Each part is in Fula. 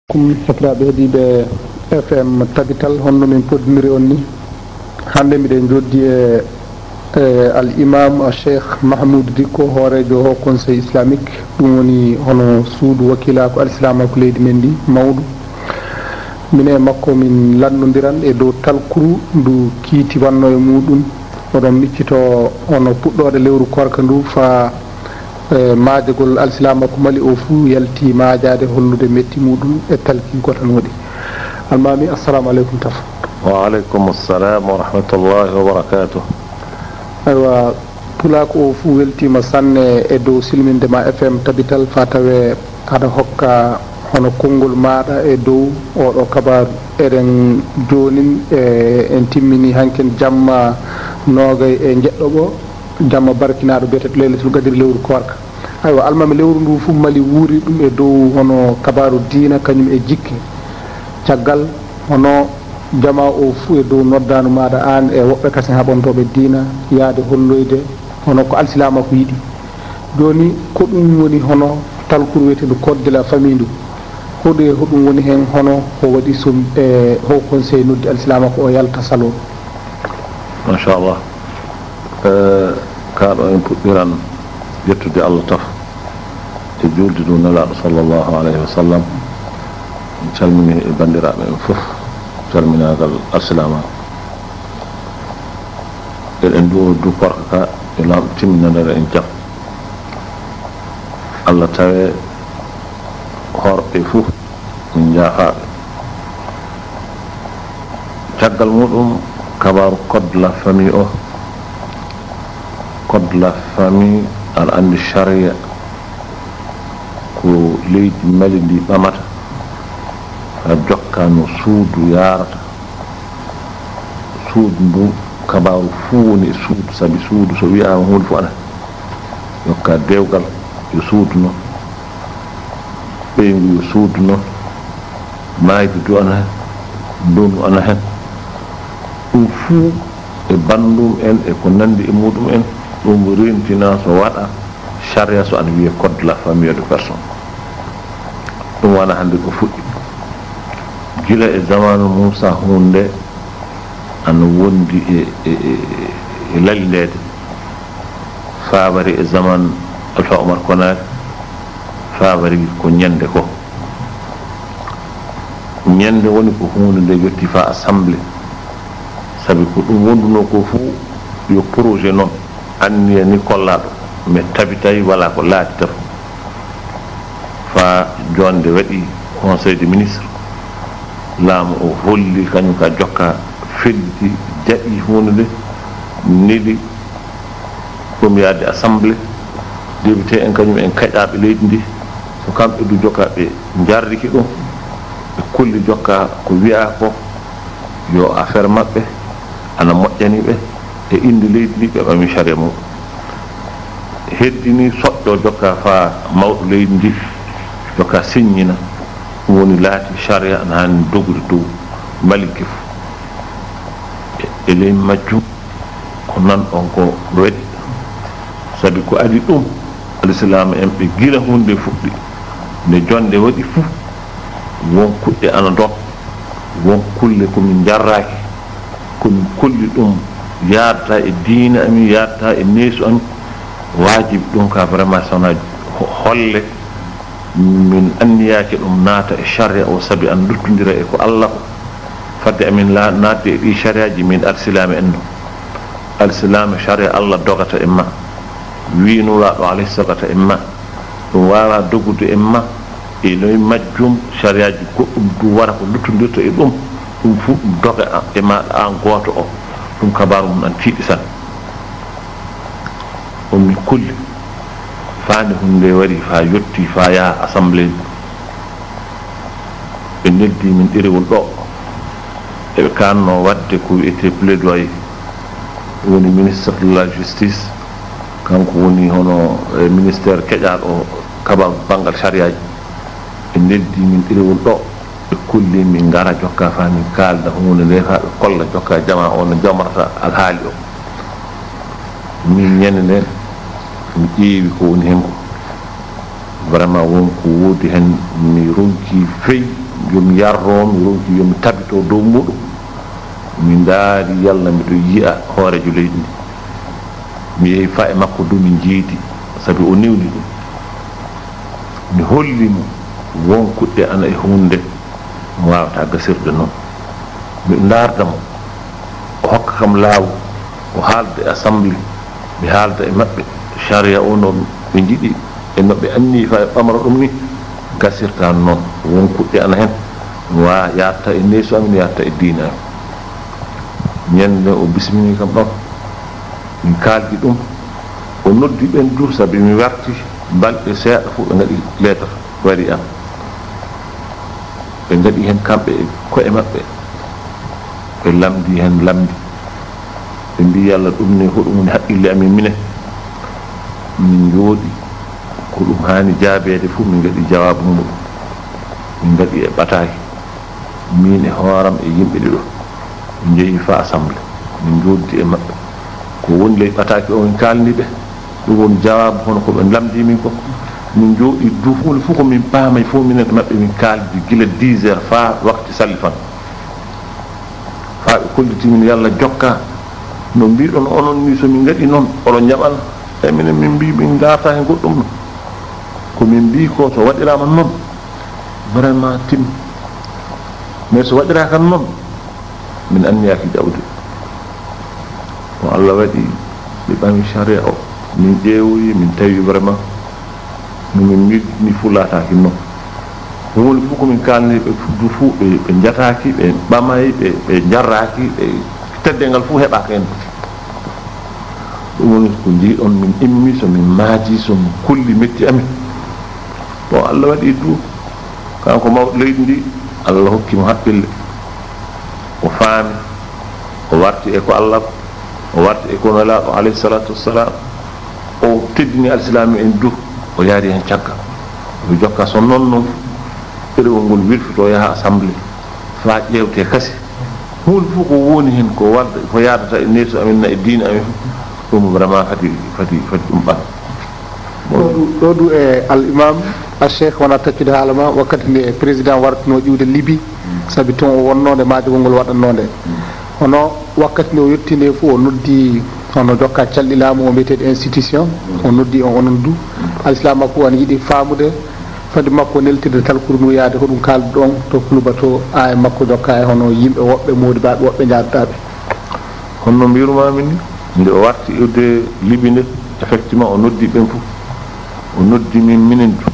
kum heɓraɓe heeɗiɓe FM tabital honno min poddiniri on ni hande miɗen joddi al imam cheikh Mahmoud Dicko hoorejo haut conseil islamique ɗum woni hono suudu wakilako alislamaku leydi men ndi mawɗo min e makko min landodiran e dow talkuru ndu kiiti wanno e muɗum oɗon miccito ono puɗɗode lewru korka ndu fa maajagol alislamaku mali o fuu yalti maajade hollude metti muɗum e talkin ko tan waɗi almami assalamu aleykum tafa wa aleykum assalam wa rahmatullahi wa barakatuh aywa pulako o fuu weltima sanne e dow silmindema FM tabital fa tawe aɗa hokka hono konngol maɗa e dow oɗo kabaru eɗen jonin en timmini hanken jamma nogay e jeɗɗoɓo jamma barkinaɗo biyeteɗo leylatul gadiri lewru korka aywa almami lewru ndu fu mali wuuri ɗum e dow hono kabaru diina kañum e jikke caggal hono jama o fu e dow noddanu maɗa an e woɓɓe kasen haɓontoɓe diina yaade holloyde hono ko alsilamaku yiɗi joni ko ɗum woni hono talkuru wiyeteɗo code de la famille ndu hoɗo e hoɗum woni hen hono ko waɗi som e haut conseil noddi alsilamaku o yalta salo machallah kaɗo en puɗɗiran ƴettude Allah taf e julde ɗum nelaɗo sallllahu alayhi wa sallam en calmini e bandiraɓe en foof calminagal alsilama eɗen du korka ka e lamɗo timminanere en jaam Allah tawe horɓe foof min jaafaɓe caggal muɗum kabaru code de la famille o code de la famille aɗa andi charia ko leydi mali ndi ɓamata ha jokka no suudu yarata suudu ndu kabaru fuu woni e suudu saabi suudu so wiyama hunde fo ana jokka dewgal yo suudu noon ɓeygu yo suudu noon maydu du ana hen donu ana hen ɗum fuu e bandum en e ko nandi e muɗum en ɗum rentina so waɗa charia so ana wiye code de la famille de personne ɗum wona hande ko fuɗɗi gila e zamanu Moussa hunde ana wondi e lalindede fabari e zaman Alpha Omar Konate fabari ko ñande ko ñande woni ko hunde nde yetti fa assemblée sabi ko ɗum wonduno ko fuu yo projet noon anniya ni kollaɗo mais tabitayi wala ko laati taf fa jonde waɗi conseil des ministres laamu o holli kañum ka jokka fedditi jaɓi hunde nde neɗi ɗum yaade assemblée député en kañum en kaƴaɓe leydi ndi so kamɓe du jokka ɓe jardiki ɗum ɓe kolli jokka ko wiya ko yo affaire maɓɓe ana moƴƴani ɓe e inde leydi ndi ɓe ɓami charia mum heddini soƴƴo jokka fa mawɗo leydi ndi jokka signina ɗum woni laati charia ana hanni dogude dow malinke fof e ley majjum ko nan ɗon ko waɗi sabi ko adi ɗum alislama en ɓe gila hunde fuɗɗi nde jonde waɗi fuu won kuɗɗe ana don won kulle komin jarraki komin kolli ɗum yadata e diina amin yadata e neesu amin wajibi ɗum ka vraiment sona holle min anniyaki ɗum naata e charia o saabi an luttodira e ko Allah ko fadde amin naatde e ɗi charia ji min alsilama en ɗo alsilama charia Allah dogata e ma winuraɗo alayhi salatu e ma ɗum wawa dogude e ma e noy majjum charia ji goɗɗum du wara ko luttodirta e ɗum fu ɗum doga e maɗa an goto o ɗum kabaru mum an tiiɗi tan on mi kulli faande hunde wari fa yetti fa yaha assemblée ɓe neldi min ɗerewol ɗo eɓe kanno wadde ko wiyete plaidoyer woni ministre de la justice kanko woni hono ministére keƴaɗo kabaru banggal charia ji ɓe neldi min ɗerewol ɗo ɓe kolli min gara jokka fa min kalda hunde nde fa ɓe kolla jokka jama o no jamrata alhaali o min ñande nden mi ƴeewi ko woni hen ko vraiment wonko woodi hen mi ronki feyi yomi yarro mi ronki yomi tabito dow muɗum min daari yalla miɗo yi'a hoorejo leydi ndi mi yehi fa e makko du min jeedi sabi o newni ɗum mi hollimo won kuɗɗe ana e hunde mi wawata gasirde noon miɗo dardamo o hokka kam laawu o haalda e assemblé mi haalda e maɓɓe charia o noon ɓe jiɗi e maɓɓe anni fa e ɓamra ɗum ni gasirta noon won kuɗɗe ana hen mi wawa yatta e neesu amin yatta e diina am ñande o bismini kam ɗon min kaldi ɗum o noddi ɓen du sabi mi warti balɗe seeɗa fof ɓe gaɗi lettre wari am ɓe gaɗi hen kamɓe e koye maɓɓe ɓe lamdi hen lamdi ɓe mbi yalla ɗum ne hoɗum woni haqqille amin minen min jooɗi ko ɗum hani jaabede fof min gaɗi jawabu muɗum min gaɗi e ɓataki min e hooram e yimɓe ɗiɗo min jeehi fa assemblé min joddi e maɓɓe ko woni ley ɓataki o min kalni ɓe ɗum woni jawabu hono ko ɓe lamdi min ko min jooɗi du hunde fof ko min paamay fof minen e maɓɓe min kaldi gila 10 heures fa wakti sallifan fa ɓe kolliti min yalla jokka no mbiɗon onon ni so min gaɗi noon oɗon jaɓal e minen min mbi min garta hen goɗɗum no ko min mbi ko so waɗirama noon vraiment timmi mais so waɗiraka noon min anniyaki jawdi ko Allah waɗi ɓe ɓami charia o min ƴeewoyi min tawi vraiment nomin miɗni fulataki noon ɗum woni fof komin kalni ɓe du fuu ɓe jataki ɓe ɓamayi ɓe jarraki ɓe teddengal fof heɓaka hen ɗum woni ko jiiɗon min immi somin maaji somin kulli metti amin bon Allah waɗi du kanko mawɗo leydi ndi Allah hokkimo haqqille o faami o warti e ko Allah o warti e ko nelaɗo alayhi salatu wassalam o teddini alislami en du o yaari hen cagga o jokka so noon noon ɗerewol ngol wirfito yaha assemblé fa ƴewte kasi hunde fof ko woni hen ko wadda ko yadata e neesu amin e diine amin ɗum vraiment fati ɗum ɓan ɗo du e al imam a cheikh wona taccude haala ma wakkati nde président wartino ƴiwde Libye saabi toon o wonnode maajogol ngol waɗannode hono wakkati nde o yetti nde fof o noddi hono jokka calɗi laamu o mbiyeteɗo institution o noddi on onon du alislam makko wana yiiɗi faamude fadi makko neltirde talkurnu yaade hoɗum kaldu ɗon to kluba to a e makko jokka e hono yimɓe woɓɓe modibaɓe woɓɓe jaadoɗaɓe honno mbirumami ni nde o warti iwde Libye nde effectivement o noddi ɓen fof o noddi min minen du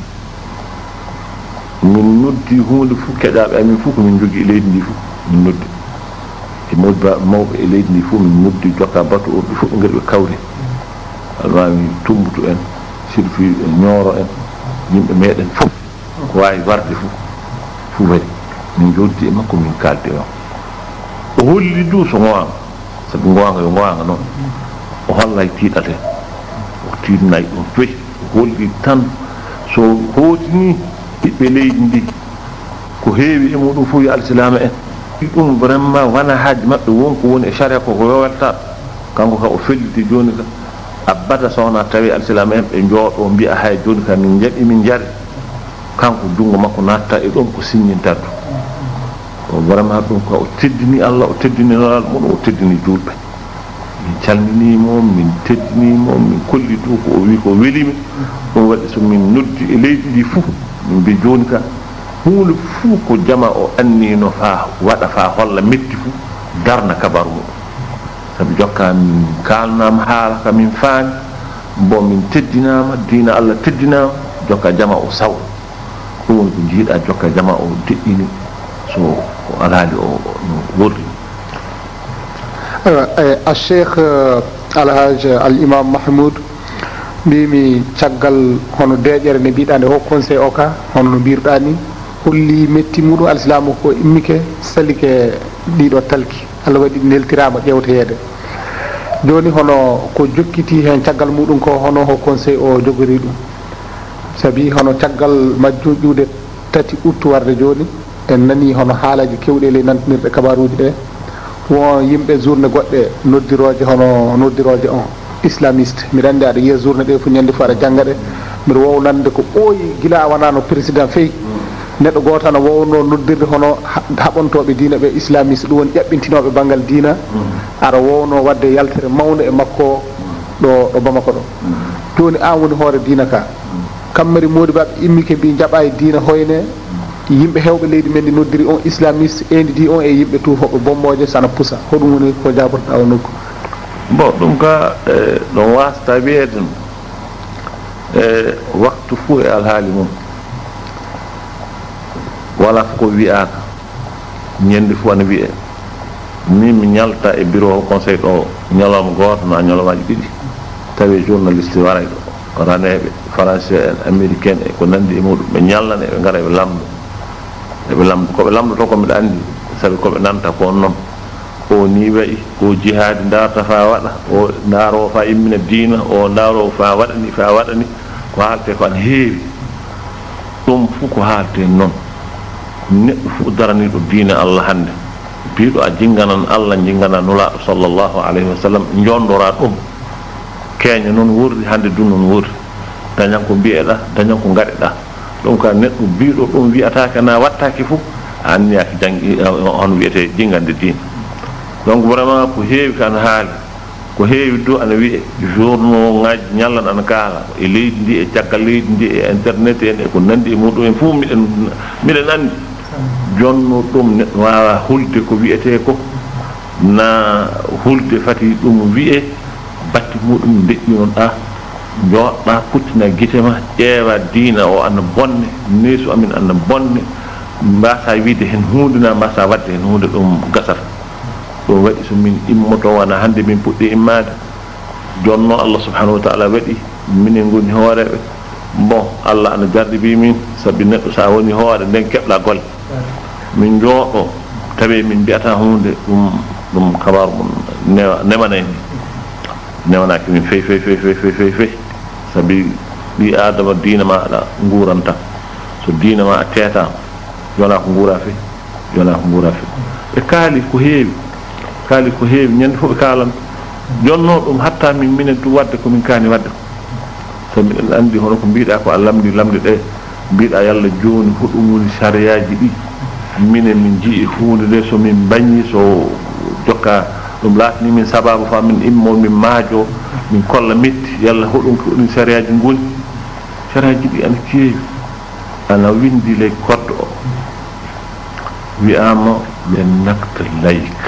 min noddi hunde fof keƴaɓe amin fof komin jogui e leydi ndi fof min noddi e modibaɓe mawɓe e leydi ndi fof min noddi jokka batu o ɓe fof ɓe gaɗi ɓe kawri almami tumbutu en sirfi en ñooro en yimɓe meɗen fof ko wawi warde fof waɗi min joddi e makko min kaldi o holli du so gonga sabi gonga yo gonga noon o hollay tiiɗat en o tiidnayi ɗum feyi o holli tan so hootini ɓiɓɓe leydi ndi ko heewi e muɗum fof yo alislama en ɗum vraiment wona haaji maɓɓe wonko woni e charia ko yowelta kanko ka o felliti joni ka abbata sowona tawi alislama en ɓe jooɗo mbiya hay joni ka min jaɓi min jari kanko jungo makko natta e ɗon ko signinta du o vraiment ɗum ka o teddini Allah o teddini nolal muɗum o teddini julɓe min calminimo min teddinimo min kolli du ko o wi ko welimi ɗum waɗi so min noddi e leydi ndi fof min mbi joni ka hunde fuu ko jama o annino fa waɗa fa holla metti fuu darna kabaru muɗum sabi jokka min kalnama haala ka min faami bon min teddinama diina Allah teddinama jokka jama o saw ɗum woni ko jiiɗa jokka jama o deƴƴini so o alhaali o no worri a cheikh alhaj al imam Mahmoud mbimi caggal hono deƴere nde mbiɗa nde ho conseil o ka hono no mbirɗa ni holli metti muɗum alislamu ko immike salike ɗiɗo talki Allah waɗi neltirama ƴewteyede joni hono ko jokkiti hen caggal muɗum ko hono ho conseil o jogori ɗum saabi hono caggal majjum ƴiwde 3 août warde joni en nani hono haalaji kewɗi ley nantinirɗe kabaruji ɗe won yimɓe journée goɗɗe noddiroje hono noddiroje on islamiste mbiɗa andi aɗa yiya journée ɗe fo ñande fo aɗa jangga ɗe mbiɗa wownande ko ɓooyi guila a wonano président feyi neɗɗo goto ana wowno noddirde hono haɓontoɓe diina ɓe islamiste ɗum woni ƴaɓɓintinoɓe banggal diina ara wowno wadde yaltere mawde e makko ɗo Bamako ɗo joni an woni hoore diina ka kammari Modibaɓe immike mbi jaɓa e diina hoyne yimɓe hewɓe leydi men ndi noddiri on islamiste endidi on e yimɓe tuufoɓe bomboje sana pusa hoɗum woni ko jaborɗa o nokku bon ɗum ka ɗon wasta wiyede waktu fuu e alhaali mum wala ko wiyaka ñande fuu ana wiye min mi ñalta e bureau conseil ɗo ñalawma goto na ñalawmaji ɗiɗi tawi journaliste waray ɗo raneɓe français en américain e ko nandi e muɗum ɓe ñallane ɓe gara eɓe lamdo koɓe lamdoto ko mbiɗa andi saabi koɓe nanta ko noon o ni wayi o jihaadi darta fa waɗa o daaro fa immina diina o daaro fa waɗani ko haalte ko ana heewi ɗum fuu ko haalte noon neɗɗo fuu daraniɗo diina Allah hande biiɗo a jinganan Allah jingana nulaaɗo sallllahu alayhi wa sallam jondora ɗum keeña noon wurdi hande du noon wurdi dañan ko mbiyeɗa dañan ko gaɗeɗa ɗum ka neɗɗo biiɗo ɗum wiyatake na wattaki fof a anniyaki jangi on wiyete jingande diina donc vraiment ko heewi kan haali ko heewi do ana wiye journaux ngaji ñallan ana kaala e leydi ndi e caggal leydi ndi e internet en e ko nandi e muɗum en fof miɗen andi jonno ɗum neɗɗo wawa hulde ko wiyete ko na hulde fati ɗum wiye batti muɗum deƴƴi noon ɗa jooɗɗa puttina guite ma ƴeewa diina o ana bonne neesu amin ana bonne mbasa wiide hen hunde na mbasa wadde hen hunde ɗum gasata ɗum waɗi so min immoto wona hande min puɗɗi immade jonno Allah subhanahu wa ta'ala waɗi minen goni hooreɓe bon Allah ana jarɗibi min sabi neɗɗo sa woni hoore nden keɓɗa golle min jooɗo tawi min mbiyata hunde ɗum kabaru mum nemanani newanaki min fey sabi ɓi adama diina ma aɗa guranta so diina ma a teetama yona ko guura fe ɓe kaali ko heewi ñande fof ɓe kaalan jonno ɗum hatta minen tu wadde komin kaani wadde ko so miɗen andi hono ko mbiɗa ko a lamdi ɗe mbiɗa yalla joni hoɗum woni sariyaji ɗi minen min jii hunde nde so min bañi so jokka ɗum laatani min sababu fa min immo min maajo min kolla metti yalla hoɗum ko ɗum sariyaji ngoni sariyaji ɗi ana keewi ana windi ley code o wiyama ɓe nakta layka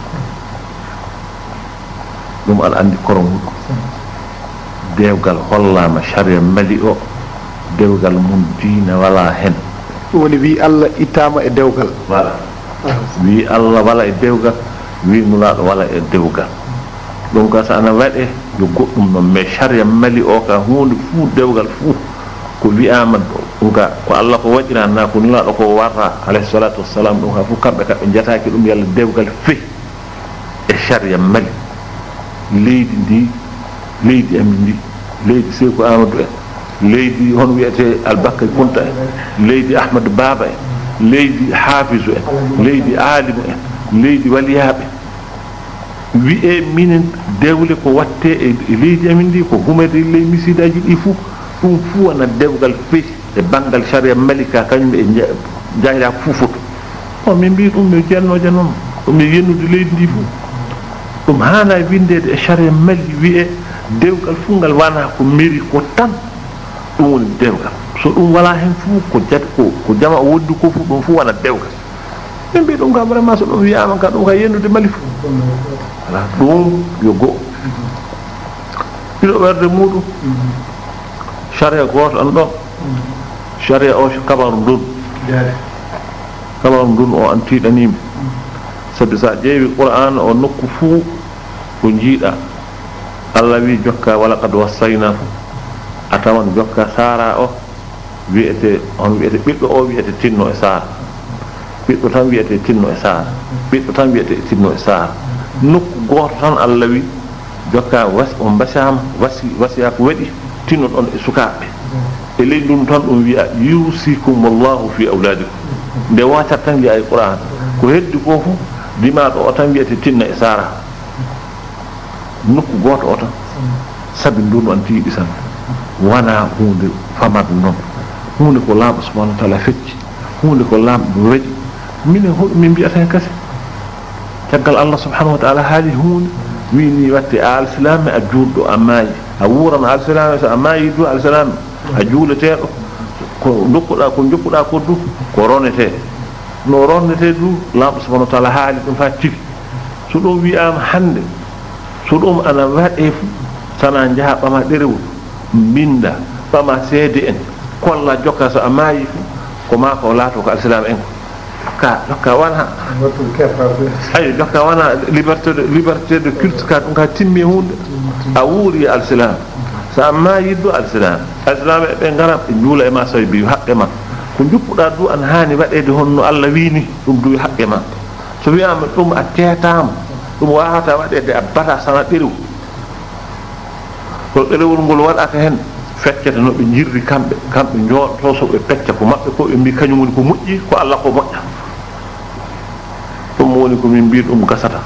ɗum aɗa andi korom huɗo dewgal hollama sharia mali o dewgal mum diina wala hen woni wi Allah ittama e dewgal voilà wi Allah wala e dewgal wi nulaɗo wala e dewgal ɗum ka so ana waɗe yo goɗɗum noon mais sharia mali o ka hunde fuu dewgal fuu ko wiyama ɗum ka ko Allah ko waɗirana ko nulaɗo ko warta alayhi salatu wassalam ɗum ka fof kamɓe kaɓe jataki ɗum yalla dewgal fe e sharia mali leydi ndi leydi amin ndi leydi Seykou Amadou en leydi hono wiyete Albakary Kunta en leydi Ahmadou Baba en leydi Hafisou en leydi alimu en leydi waliyaɓe wiye minen dewle ko watte e leydi amin ndi ko humede ley misidaji ɗi fuu ɗum fuu wona dewgal feeti e banggal sharia malika kañum e jayra fufuto o min mbi ɗum mi jennoje noon ɗum e yennude leydi ndi fuu ɗum hana windede e sharia mali wiye dewgal fuu ngal wana ko mairie ko tan ɗum woni dewgal so ɗum wala hen fuu ko jama woddi ko fuu ɗum fuu wona dewgal min mbi ɗum ka vraiment so ɗum wiyama ka ɗum ka yennude mali fuu ala ɗum yo go ɗiɗo ɓerde muɗum sharia goto an ɗon sharia o kabaru ndun o an tiɗanimi sabi sa ƴeewi qur'an o nokku fuu ko jiiɗa Allah wi jokka wala qad wassayna a tawan jokka sara o wiyete on wiyete ɓiɗɗo o wiyete tinno e sara ɓiɗɗo tan wiyete tinno e sara ɓiɗɗo tan wiyete tinno e sara nokku goto tan Allah wi jokka on basama wasiya ko waɗi tinno ɗon e sukaɓe e leydi ɗum tan ɗum wiya yusikumullahu fi awladikum nde wacat tan wiya e qur'an ko heddi ko fof dimaɗo o tan wiyete tinna e sara nokku goto o tan sabi ndun an tiiɗi tan wona hunde famade noon hunde ko laaɓa subhanahu wa ta'ala fecci hunde ko lamɗo waɗi minen hoɗum min mbiyata hen kase caggal Allah subhanahu wa ta'ala haali hunde wini watte al-islam a juulɗo a maayi a wuurama al-islam so a maayi du al-islam a juuleteɗo ko dokkuɗa ko joppuɗa ko du ko ronete no ronnete du lamɗo subhanahu wa ta'ala haali ɗum fa tigi so ɗum wiyama hande so ɗum ana waɗe fu sana jaaha ɓama ɗerewol binda ɓama seede en kolla jokka so a maayi fu ko ma ko laato ko al-islam en ko jokka wana ayi jokka wana liberté de culte ka ɗum ka timmi hunde a wuuri al-islam so a maayi du al-islam ɓe ngara ɓe juula e ma sawi bi haqqe ma ko juppuɗa du an hani waɗede honno Allah wini ɗum duwi haqqe ma so wiyama ɗum a tetama ɗum wawata waɗede a bata sana ɗerew ko ɗerewol ngol waɗata hen feccata no ɓe jirri kamɓe jooɗoto so ɓe pecca ko maɓɓe ko ɓe mbi kañum woni ko moƴƴi ko Allah ko moƴƴa ɗum woni ko min mbi ɗum gasata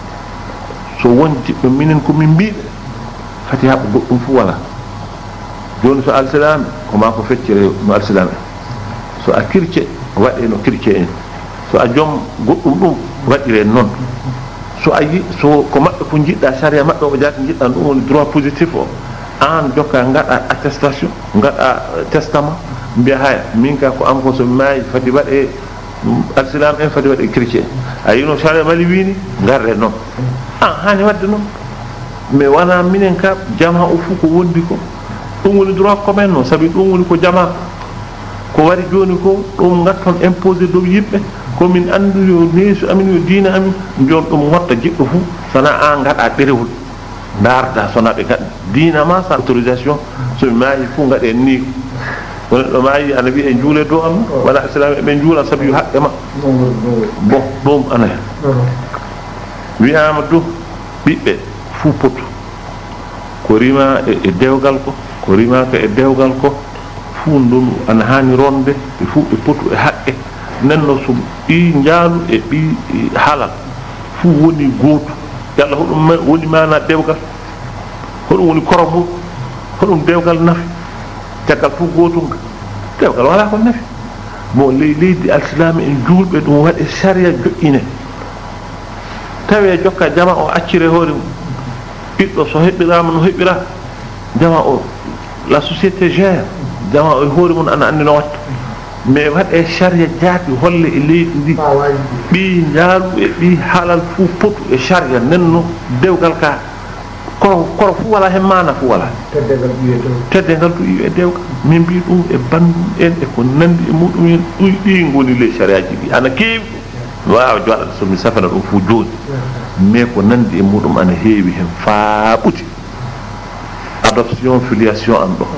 so wonti ɓe minen ko min mbiɓe fati haɓa goɗɗum fu wala joni so al-islam ko ma ko feccere no al-islam en so a kirce waɗe no kirce en so a joom goɗɗum ɗum waɗire noon so a yi so ko maɓɓe ko jiɗɗa saria maɓɓe o jaati jiɗɗa ɗum woni droit positif o an jokka gaɗa attestation gaɗa testament mbiya hay min ka ko am ko so maayi fati waɗe al-islam en fati waɗe kirce en a yino saria mali wini garre noon an hani wadde noon mais wona minen ka jama o fuu ko wondi ko ɗum woni droit commun noon saabi ɗum woni ko jama ko wari joni ko ɗum gatton imposé dow yimɓe komin andu yo neesu amin yo diina amin jon ɗum watta jiɗɗo fu sana an gaɗa ɗerewol darda sona ɓe gaɗa diina ma sa autorisation somi maayi fu gaɗe ni ko neɗɗo maayi ana wiya e juule dow am wona islam eɓe juula saabi yo haqqe ma bon ɗum ana hen wiyama du ɓiɓɓe fuu potu ko rima e dewgal ko rimaka e dewgal ko fuu ndun ana hani ronde ɓe fuu ɓe potu e haqqe nenno so ɓi njaalu e ɓi halal fuu woni gootu yalla hoɗum woni mana dewgal hoɗum woni koro mum hoɗum dewgal nafi caggal fuu gootunga dewgal wala ko nafi bon leydi al-islam en juulɓe ɗum waɗe saria joƴƴine tawi jokka jama o accire hoore mum ɓiɗɗo so heɓɓirama no heɓɓira jama o la société gère jama o e hoore mum ana andi no watta mais waɗe charia jaati holle e leydi ndi ɓi njaalu e ɓi halal fuu potu e charia nenno dewgal ka koro fu wala hen mana fu wala teddengal du e dewgal min mbi ɗum e bandum en e ko nandi e muɗum en ɗi ngoni les chariaji ɗi ana keewi wawa joɗade somi safana ɗum fu joni mais ko nandi e muɗum ana heewi hen faaɓuti adoption filiation an ɗo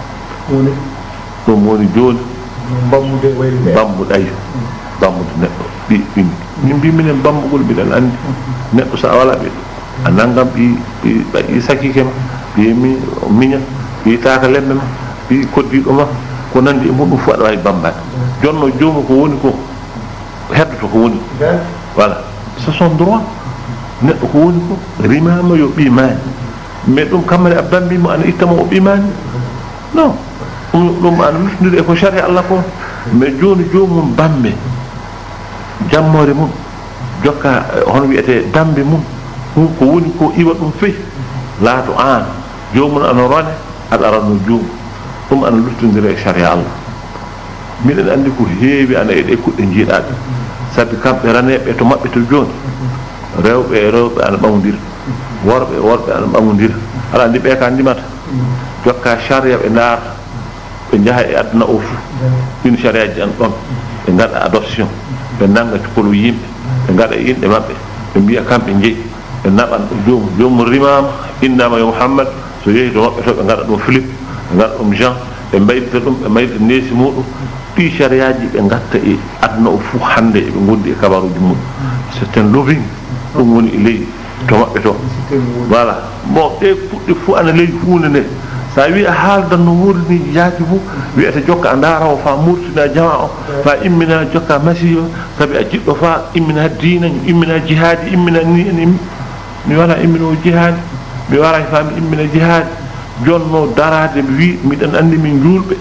ɗum woni joni bambuɗayo bambude neɗɗo ɓi ɓingi min mbi minen bambugol mbiɗen andi neɗɗo so a wala ɓiɗɗo a nanngam ɓi sakike ma ɓi miña ɓi taaka lembe ma ɓi koddiɗo ma ko nandi e muɗum fof aɗa wawi bambade jonno jomum ko woni ko heddoto ko woni voilà ce sont droit neɗɗo ko woni ko rimama yo ɓi maani mais ɗum kammane a bambimo ana ittama o ɓimani non ɗum ana luttodiri e ko charia Allah ko mais joni jomum bambe jammore mum jokka hono wiyete dambe mum ko woni ko iwa ɗum feyi laato an jomum ana rone aɗa aranno jomum ɗum ana luttodiri e charia Allah miɗen andi ko heewi ana eɗe kuɗɗe jiiɗaɓe sabi kamɓe raneɓe to maɓɓe to joni rewɓe e rewɓe ana ɓamodira worɓe e worɓe ana ɓamodira aɗa andi ɓe ka ndimata jokka charia ɓe darta ɓe jaaha e aduna o fuu ɗin charia ji an ɗon ɓe gaɗa adoption ɓe nanga cukolu yimɓe ɓe gaɗa inɗe maɓɓe ɓe mbiya kamɓe jeeyi ɓe naɓan ɗo jomum rimama innama yo Mouhammad so yeehi to maɓɓe to ɓe gaɗa ɗum Philippe ɓe gaɗa ɗum Jean ɓe mbaydita ɗum ɓe mayda neesi muɗum ɗi charia ji ɓe gatta e aduna o fuu hande eɓe gondi e kabaruji muɗum c'est un loving ɗum woni e leydi to maɓɓe to voilà bon ɗe puɗɗi fuu ana ley hunde nde sa wi a haaldan no wurini yaaki fuu wiyete jokka a ndaara o fa murtina jama o fa immina jokka masi o sabi a jiɗɗo fa immina diina immina jihaadi immina ni en mi wala immino jihaadi mi wara fa mi immina jihaadi jonno darade mi wi miɗen andi min julɓe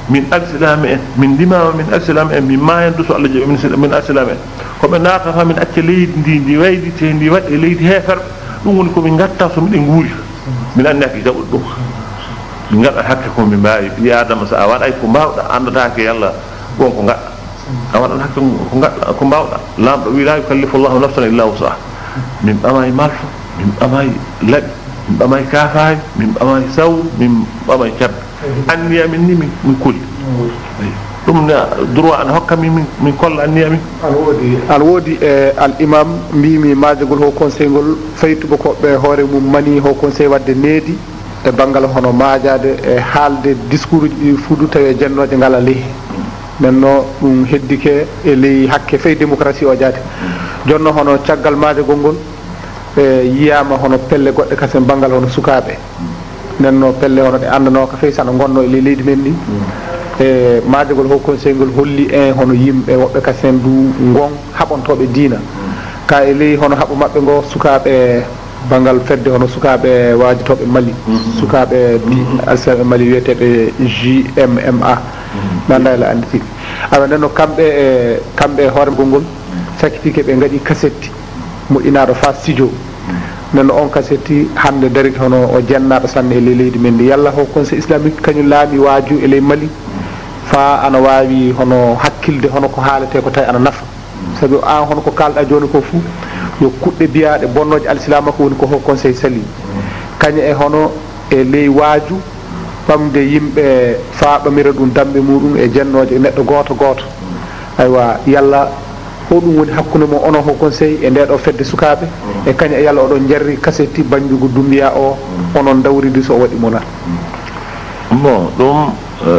min alsilama en min dimama min alsilama en min mayen duso Allah jaɓi min alsilama en koɓe natata min acca leydi ndi waydite ndi waɗe leydi heferɓe ɗum woni komin gatta so miɗen guuri min anndi hakke jaɓuɗo ɗum min gaɗa hakke ko min mbawi ɓi adama so a waɗay ko mbawɗa andatake yalla won ko gaɗɗa a waɗat hakke ko gaɗɗa ko mbawɗa lamɗo wi la yukallifu llahu nafsan illa wusaha min ɓamay malfo min ɓamay laaɓi min ɓamay kafaji min ɓamay sawru min ɓamay cabbe anniya min ni min kolli ɗum droit ana hokka min kolla anniya min an woodi al imam mbimi majogol ho conseil ngol faytuba koɓe hoore mum mani ho conseil wadde needi e banggal hono majade e haalde discours uji ɗi fuudu tawi jennoje ngala lehi maintenant ɗum heddike e ley hakke fey démocratie o jaati jonno hono caggal majogol ngol yiyama hono pelle goɗɗe kasen banggal hono sukaɓe nenno pelle hono ɗe andano ko fey sana gonno e leydi men ni e majogol ho conseil ngol holli en hono yimɓe woɓɓe kasen du gon haɓontoɓe diina ka e ley hono haɓo mabɓe ngo sukaɓe banggal fedde hono sukaɓe wajitoɓe Mali sukaɓe alsaɓe Mali wiyeteɓe JMMA nanda la andi tigi awa nenno kamɓe e hoore ngol sakkitike ɓe gaɗi kasetti mo inaɗo fa studio nenno on kasetti hande dari hono o jennaɗo sanne e ley leydi men ndi yalla ho conseil islamique kañum laami waaju e ley Mali fa ana wawi hono hakkilde hono ko haalete ko tawi ana nafa sabi an hono ko kalɗa joni ko fou yo kuɗɗe biyaɗe bonnoje alislama ko woni ko ho conseil sali kaña e hono e ley waaju ɓamde yimɓe fa ɓamira ɗum damɓe muɗum e jennoje e neɗɗo goto goto aywa yalla hoɗum woni hakkude mo onon ho conseil e ndeɗo fedde sukaɓe e kaña e yalla oɗon jarri kasetti bañjugo dumbiya o onon dawridi so waɗi mona bon ɗum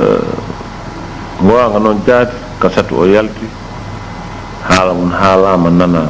gonga noon jaati kaset o yalti haala mum haalama nanama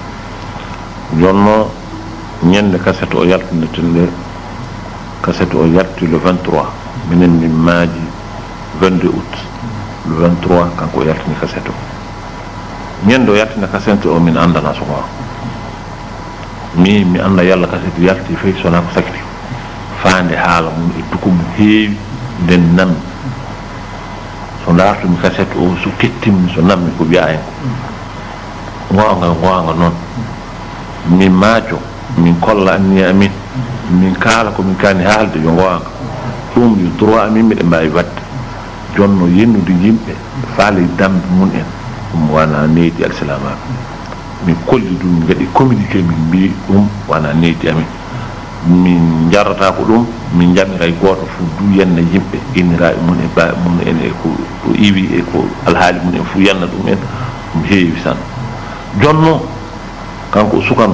jonno ñande kaset o yaltineten nde kaset o yalti le 23 minen min maaji 22 août le 23 kanko o yaltini kaset o ñande o yaltina kaset o min andana so gowa mi anda yalla kaset yalti fey sona ko sakiti faande haala mum e duko mum heewi nden nan so dartumi kaset o so kettimmi so nammi ko wiya en ko gonga noon min maajo min kolla anniya amin min kaala ko min kani haalde yo gonga ɗum yo droit amin miɗe mbawi wadde jonno yennude yimɓe faale dambe mun en ɗum wona neydi alislamaɓe min kolli ɗum min gaɗi communiqué min mbi ɗum wona neydi amin min jarrata ko ɗum min jamira e goto fo du yenna yimɓe inniraɓe mun e baɓe mun en e ko iwi e ko alhaali mun en fo yanna ɗum en ɗum heewi tan jonno kanko o sukano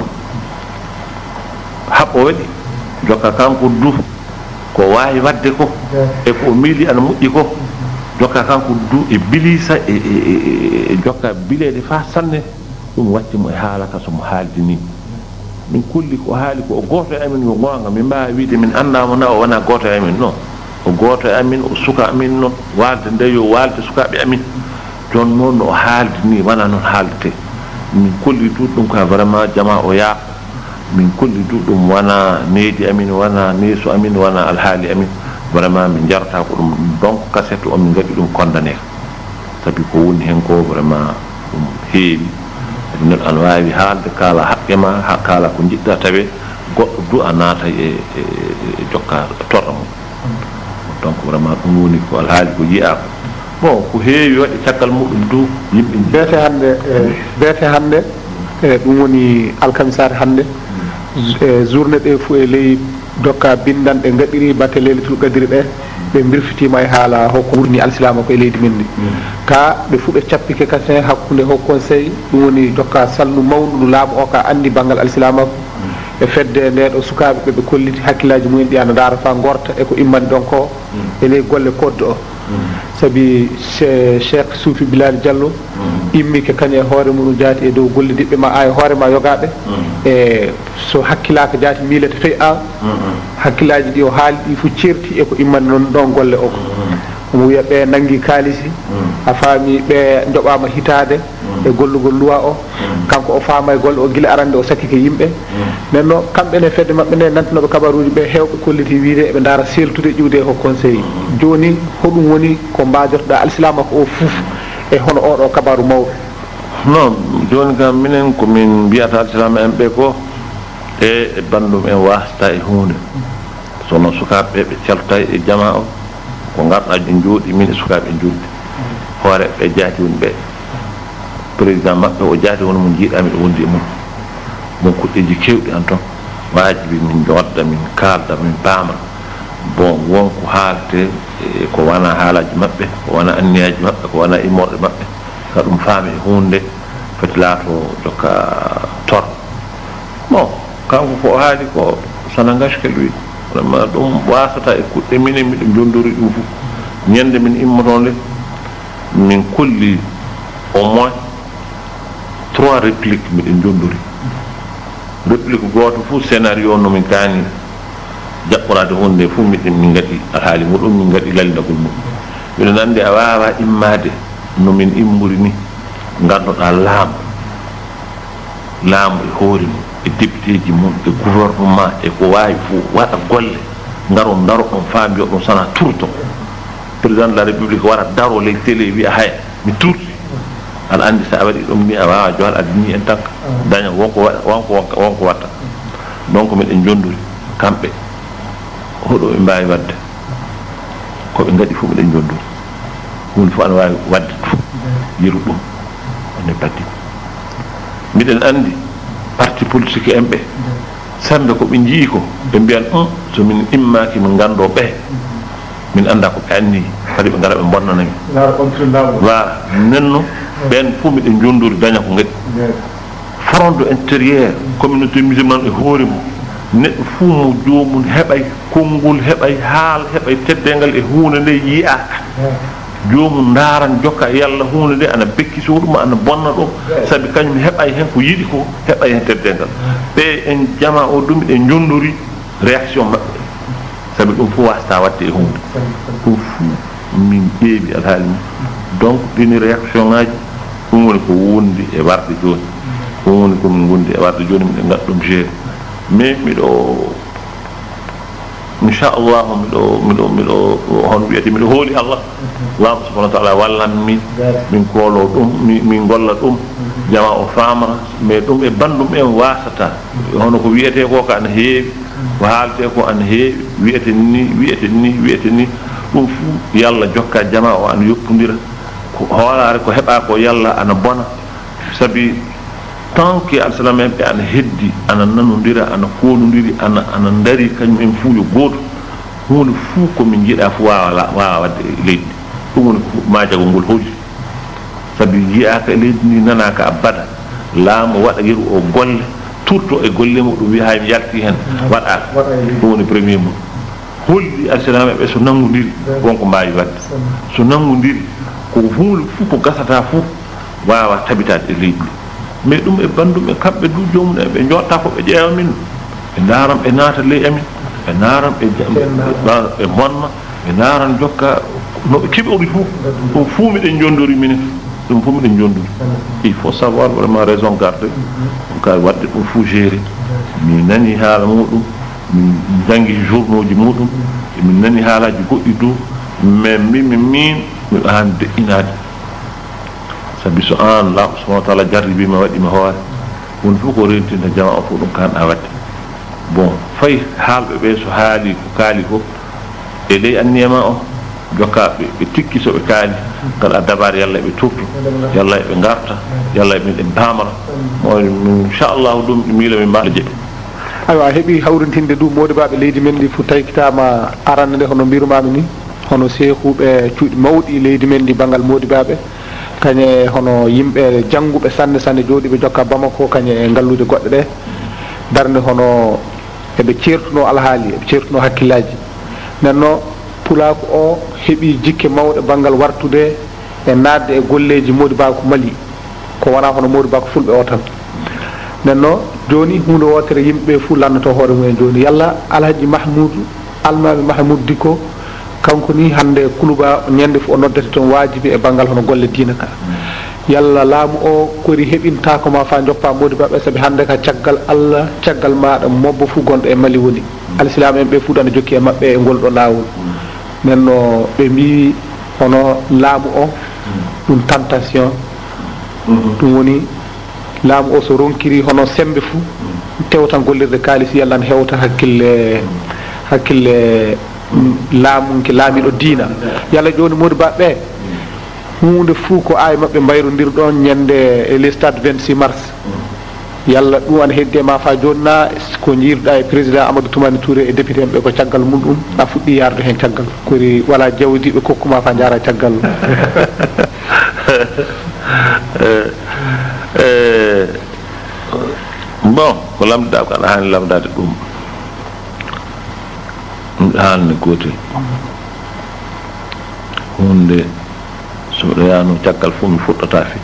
haɓɓo waɗi jokka kanko du ko wawi wadde ko e ko miili ana moƴƴi ko jokka kanko du e bilisa e jokka bileede fa sanne ɗum waccimo e haalaka somo haaldi ni min kulli ko haali ko o goto e amin yo gonga min mbawi wiide min andamo na o wona goto e amin non o goto e amin o suka amin noon walde nde yo walde sukaɓe amin jon noon o haaldi ni wona noon haaldete min kolli du ɗum ka vraiment jama o yaa min kolli du ɗum wona neydi amin wona neeso amin wona alhaali amin vraiment min jarata ko ɗum donc cassette o min gaɗi ɗum condamné sabi ko woni hen ko vraiment ɗum heewi neɗɗo ana wawi haalde kaala haqqe ma ha kaala ko jiɗɗa tawe goɗɗo du a naata e jokka torɗo mum donc vraiment ɗum woni ko alhaali ko yiya ko bon ko heewi waɗi caggal muɗum du yimɓe beete hannde e ɗum woni alkamisare hannde journée ɗe fo e ley dokka bindan ɗe gaɗiri batte leylatul qadiri ɗe ɓe birfitima e haala hokko wurni alislama ko e leydi men ndi ka ɓe fuu ɓe cappike kasen hakkude ho conseil ɗum woni dokka salnu mawdu ndu laamu o ka andi banggal alislama ko e fedde ndeɗo sukaɓe ɓeɓe kolliti hakkillaji mumen ɗi ana daara fa gorta eko immani donc o e ley golle kodde o sabi cheikh Soufi Bilal Diallo immi ke kañum e hoore muɗum jaati e dow golle diɓɓe ma a e hoore ma yogaɓe e so hakkilaka jaati miilete fey a hakkillaji ɗi o haali ɗi fo certi eko immani noon ɗon golle o ko omo wiya ɓe nangi kaalisi a faami ɓe joɓama hitade e gollugol luwa o kanko o faama e golle o gila arande o sakkike yimɓe nden noon kamɓe ne fedde maɓɓe nde nantinoɓe kabaruji ɓe heewɓe kolliti wiide eɓe ndaara seltude ƴiwde ko conseil joni hoɗum woni ko mbajotoɗa alislama ko o fof e hono oɗo kabaru mawɗo non joni kam minen komin mbiyata alislama en ɓe ko e bandum en wasta e hunde sono sukaɓe ɓe calta e jama o ko garɗa ɓe jooɗi min e sukaɓe jooɗi hoore ɓe jaati woni ɓe président maɓɓe o jaati woni mo jiiɗami ɗo wondi e mum mon kuɗɗeji kewɗi an toon wajibi min jodda min kalda min paama bon wonko haalte ko wona haalaji maɓɓe ko wona anniyaji maɓɓe ko wona immorɗe maɓɓe ka ɗum faami e hunde foti laato jokka tor bon kanko ko haali ko sana gaske lui vraiment ɗum wasata e kuɗɗe minen miɗo jondori ɗum fof ñande min immotonde min kolli au moins 3 répliques miɗen jondori réplique goto fof scénario no min kaani jaɓɓorade hunde fof min gaɗi alhaali muɗum min gaɗi lallidagol mum miɗen andi a wawa immade no min immori ni ganduɗa laamu e hoore mum e député ji mum e gouvernement e ko wawi fof waɗa golle ngaro daro ɗon faambiyo ɗum sana turto président de la république wara daro ley télé wiya haya mi turti aɗa andi sa waɗi ɗum ni a wawa joal aɗa ni en tant que daña wonko watta donc miɗen jonduri kamɓe hoɗo ɓe mbawi wadde koɓe gaɗi fof miɗen jonduri hunde fof ana wawi wadde tout yeru ɗum on est parti miɗen andi parti politique en ɓe sambe koɓe jii ko ɓe mbiyan so min immaki min gando ɓe min anda ko ɓe anni kadi ɓe gara ɓe bonnanami voilà nenno ɓen fof miɗen jondori daña ko gaɗi front de intérieur communauté musulmane e hoore mum neɗɗo fuu mo jomum heɓay konngol heɓay haal heɓay teddengal e hunde nde yiyaka jomum daran jokka e yallah hunde nde ana bekkiso ɗum ana bonna ɗum saabi kañum heɓay hen ko yiɗi ko heɓay hen teddengal ɓe en jama o ɗum miɗen jondori réaction maɓɓe saabi ɗum fof wasta wadde e hunde ɗum fuu min ƴeewi alhaali mum donc ɗini réaction ngaji ɗum woni ko wondi e warde joni ɗum woni komin gondi e warde joni miɗen gaɗa ɗum géré mais miɗo inchallahu miɗo hono wiyete miɗo hooli allah laamu subahana wa taala wallanmi min koolo ɗum min golla ɗum jama o famara mais ɗum e bandum en wasata hono ko wiyete ko ko ana heewi ko haalte ko ana heewi wiyete ni ɗum fuu yallah jokka jama o ana yoppodira ko hoolare ko heɓa ko yallah ana bona sabi tant que alisalam en ɓe ana heddi ana nanodira ana koolodiri ana daari kañum en fuu yo gooto hunde fuu komin jiiɗa fo wawa wadde leydi ɗum woni majagol ngol hooli sabi yiyaka e leydi ndi nanaka abada laamu waɗa yeru o golle turto e golle muɗum wiya hay mi yalti hen waɗaka ɗum woni premier mum holli alisalam eɓe so nangodiri wonko mbawi wadde so nangodiri ko hunde fuu ko gasata fuu wawa tabitade e leydi ndi mais ɗum e bandum e kamɓe du jomum ɓe jotta ko ɓe ƴeewa min ɓe daram ɓe naata ley amin ɓe daram ɓe bonna ɓe daran jokka noɓe keɓori fof ɗum fuu miɗen jondori minen ɗum fof miɗen jondori il faut savoir vraiment raison garder ɗum ka wadde ɗum fuu géré min nani haala muɗum min jangi journaux ji muɗum min nani haalaji goɗɗi dow mais mbimi min miɗo hani deƴƴinade sabi so an laamu subahana wa taala jarribima waɗima hoore woni fof ko rentinta jama o fof ɗum kanɗa wadde bon fayi haalɓe ɓe so haali ko kaali ko e ley anniyama o jokka ɓe tikki soɓe kaali gaɗa dabare yallah ɓe turtu yallah ɓe garta yallah min ɗen pamara inchallahu ɗum ɗi miila min mbaɗa jeeɓe aywa heeɓi hawrintinde ɗum modibaɓe leydi men ndi fof taykitama arande nde hono mbirumami ni hono sehuɓe cuuɗi mawɗi leydi men ndi banggal modibaɓe kañe hono yimɓe jannguɓe sanne jooɗiɓe jokka Bamako kañe e ngallude goɗɗe ɗe darde hono eɓe certuno alhaali eɓe certuno hakkillaji nenno pulaku o heeɓi jikke mawɗe banggal wartude e nadde e golleji Modiba ko Mali ko wona hono Modiba ko fulɓe o tan nenno joni hunde wotere yimɓe fuu lannoto hoore mumen joni yalla alhaji Mahmoudou almami Mahmoudou Dicko kanko ni hande kuluba ñande fof o noddete toon wajibi e banggal hono golle diina ka yalla laamu o kori heɓintako ma fa joppa Modibaɓe sabi hande ka caggal Allah caggal maɗa mobbo fu gonɗo e Mali woni alsilam en ɓe fu ɗana jokki e maɓɓe e ngolɗo lawol nenno ɓe mbi hono laamu o ɗum tentation ɗum woni laamu o so ronkiri hono sembe fu tewtan gollirde kaalisi yalla ne hewta hakkille laamu ke laamiɗo diina yalla joni Modibaɓe hunde fuu ko ay maɓɓe mbayrodir ɗon ñande e les stade 26 mars yalla ɗum ana heddi ma fa joni na ko jiiruɗa e président Amadou Toumani Touré e député en ɓe ko caggal mum ɗum a fuɗɗi yarde hen caggal kori wala jawdiɓe kokkuma fa jara caggal bon ko lamdiɗa ko aɗa hani lamdade ɗum ɗum haalne gotel hunde so miɗo yano caggal fof mi fuɗɗata fi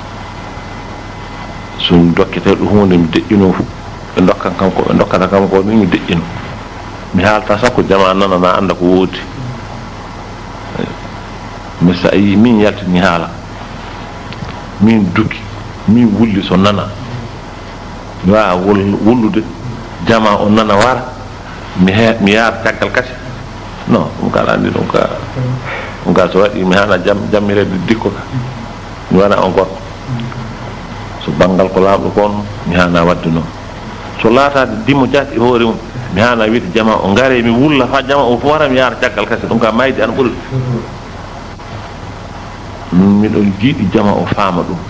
so mi dokkete ɗo hunde mi deƴƴino fu ɓe dokkata kam ko ni mi deƴƴino mi haalta sax ko jama nana na anda ko woodi mi sa yi min yaltini haala min duki min wulli so nana mi wawa wullude jama o nana wara mi yaara caggal kase non ɗum ka aɗa andi ɗum ka so waɗi mi hana jammirede dikko ka mi wona on goɗɗo so banggal ko laamɗo kon mi hana wadde noon so laatade dimo jaati e hoore mum mi hana wiide jama o gaare mi wulla fa jama o wara mi yaara caggal kase ɗum ka mayde ana ɓuuri miɗo jiiɗi jama o faama ɗum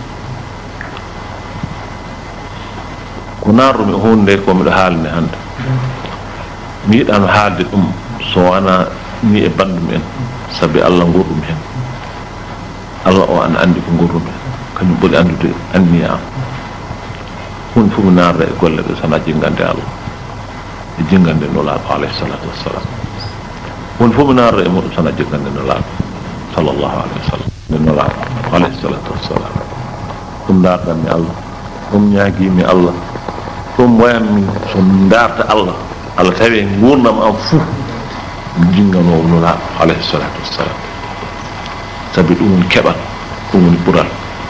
ko narrumi hunde ko miɗo haalni hannde mi yiɗano haalde ɗum so wona ni e bandum en sabi Allah gurɗum hen Allah o ana andi ko gurɗum hen kañum ɓuri andude anni am hunde fof mi narra e golle ɗe sana jingande Allah e jingande nulaaɗo alayhi salatu wassalam hunde fof mi narra e muɗum sana jingande nulaaɗo sallllahu alayhi wa sallam nde nulaaɗo alayhi salatu wassalam ɗum dardanmi Allah ɗum ñaguimi Allah ɗum wayanmi so darta Allah Allah tawi gurnam am fuu mi jinganowo nulaaɗo alayhi salatu wassalam sabi ɗum woni keɓal ɗum woni ɓural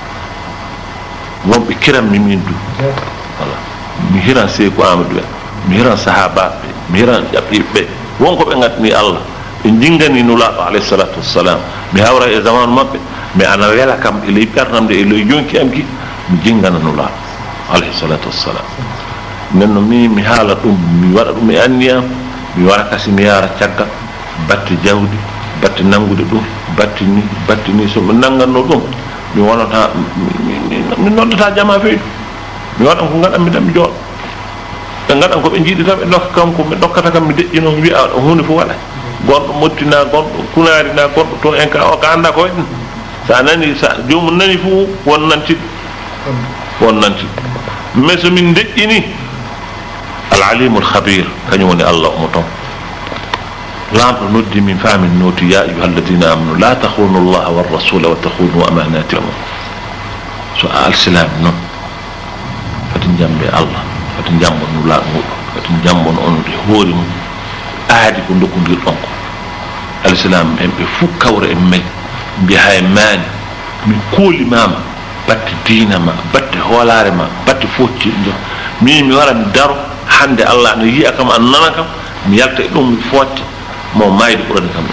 wonɓe kiranmi min du voilà mi hiran Seykou Amadou en mi hiran sahabaɓe mi hiran ƴaɓɓiɓe wonko ɓe gaddani Allah ɓe jingani nulaaɗo alayhi salatu wassalam mi hawra e zamanu maɓɓe mais ana wela kam e ley ɓerdam de e ley yonki am ki mi jingana nulaaɗo alayhi salatu wassalam nenno mi haala ɗum mi waɗa ɗum e anni am mi wara kasi mi yaara caggal batte jawdi batte nangude ɗum batte ni so mi nanganno ɗum mi wonata mi noddata jama feydu mi waɗan ko gaɗanmi ɗam mi jooɗo ɓe gaɗan ko ɓe jiiɗi tan ɓe dokka kam ko ɓe dokkata kam mi deƴƴino mi wiya hunde fof waɗa gonɗo mottina gonɗo kunarina gonɗo to en ka o ka anda ko waɗi sa nani sa jomum nani fof won nantiɗo mais so min deƴƴini العليم الخبير كان يوني الله أمتهم لا نودي من فهم النوت يا أيها الذين آمنوا لا تخونوا الله والرسول وتخونوا أماناتكم سؤال سلام نون فتنجم الله فتنجم نولا فتنجم أن هوري أهدي كندو كندو الأنكو السلام بفوك كور إمي بهاي ماني من كل ماما بات دينا ما بات هولار ما بات فوتي مي ورا دارو hande Allah no yi'a kam an nana kam mi yalta e ɗum mi fotte mo mayde ɓurani kam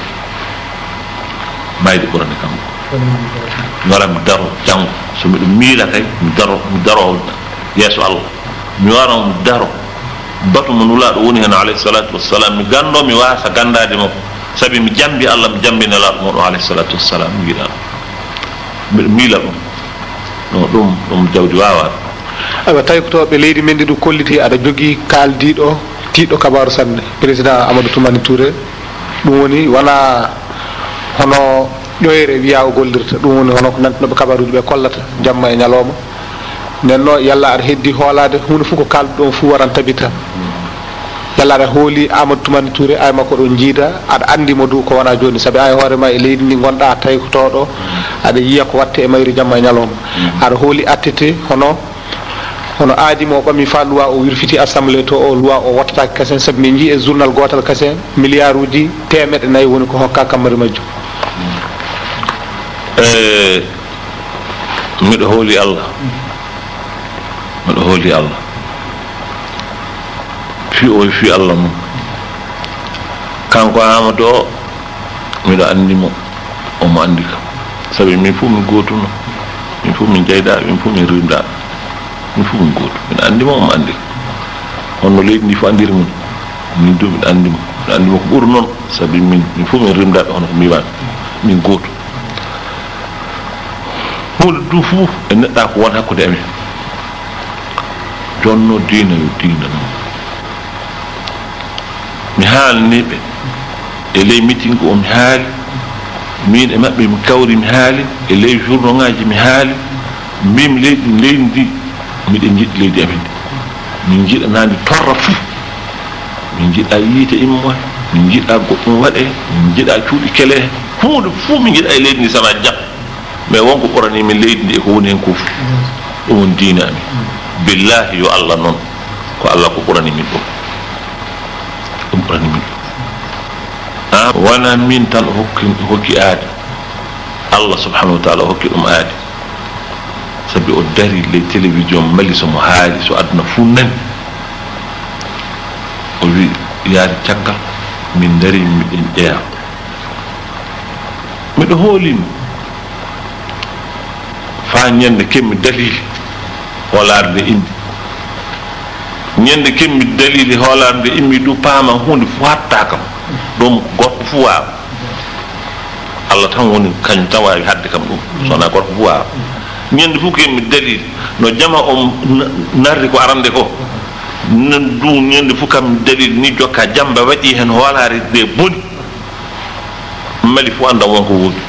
mi wara mi daro janngo so miɗo miila kay mi daro yeeso Allah mi wara mi daro batu mo nulaaɗo woni hen alayhi salatu wassalam mi gando mi wasa gandade mo sabi mi jambi Allah mi jambi nelaaɗo moɗo alayhi salatu wassalam mi yiɗa miɗo miila ɗum ɗum jawdi wawa awa tawi ko toɓe leydi men ndi ɗum kolliti aɗa jogui kaldiɗo tiiɗo kabaru sanne président Amadou Toumani Touré ɗum woni wona hono ƴoyre wiya o gollirta ɗum woni hono ko nantinoɓe kabaruji ɓe kollata jamma e ñalawma nden noon yalla aɗa heddi hoolade hunde fof ko kalduɗon fuu waran tabita yalla aɗa hooli Amadou Toumani Touré ay makko ɗo jiida aɗa andimo du ko wona joni saabi ay hoorema e leydi ndi gonɗa tawi ko toɗo aɗa yiiya ko watte e mayri jamma e ñalawma aɗa hooli attete hono aadima o ɓami fa loi o wirfiti assemblée to o loi o wattatake kasen saabi min jii e journal gotal kasen milliard uji 400 woni ko hokka kammari majjum miɗo hooli Allah fi Allah noon kanko Amadou o miɗo anndimo omo anndi kam sabi min fof min gootuno min fof min jeyɗaɓe min fof min rimdaɓe min fof min gootu miɗo anndimo omo anndi kam honno leydi ndi fof anndiri mum min du miɗo anndimo ko ɓuri noon sabi min fof min rimdaɓe hono ko miwami min gootu hunde du fof e neɗɗa ko won hakkude amen jonno diina yo diina noon mi haalniɓe e ley meeting o mi haali min e maɓɓe mi kawri mi haali e ley journaux ngaji mi haali mbimi leydi ndi miɗen jiɗi leydi amen min jiɗanandi torra fof min jiɗa yiite immoe min jiɗa goɗɗum waɗe min jiɗa cuuɗi kele hunde fof min jiɗa e leydi ndi sana jam mais wonko ɓurani min leydi ndi e ko woni hen ko fof ɗum woni diina amin billahi yo Allah noon ko Allah ko ɓurani min ɗum ɓurani min ɗum wona min tan hokki aadi Allah subhanahu wa taala o hokki ɗum aadi sabi o dari ley télévision mali somo haali so aduna fuu nani o wi yaari caggal min dari miɗen ƴeewa miɗo hoolimi fa ñande kemmi dalili hoolaarde indi ñande kemmi dalili hoolaarde immi du paama hunde fof hatta kam ɗum gorko fof waawa Allah tan woni kañum tan waawi hadde kam ɗum sowona gorko fof waawa ñande fof kemmi dalili no jama o narri ko arande ko nan du ñande fof kam dalili ni jokka jamba waɗi hen hoolaare de boni mali fof andan wonko woodi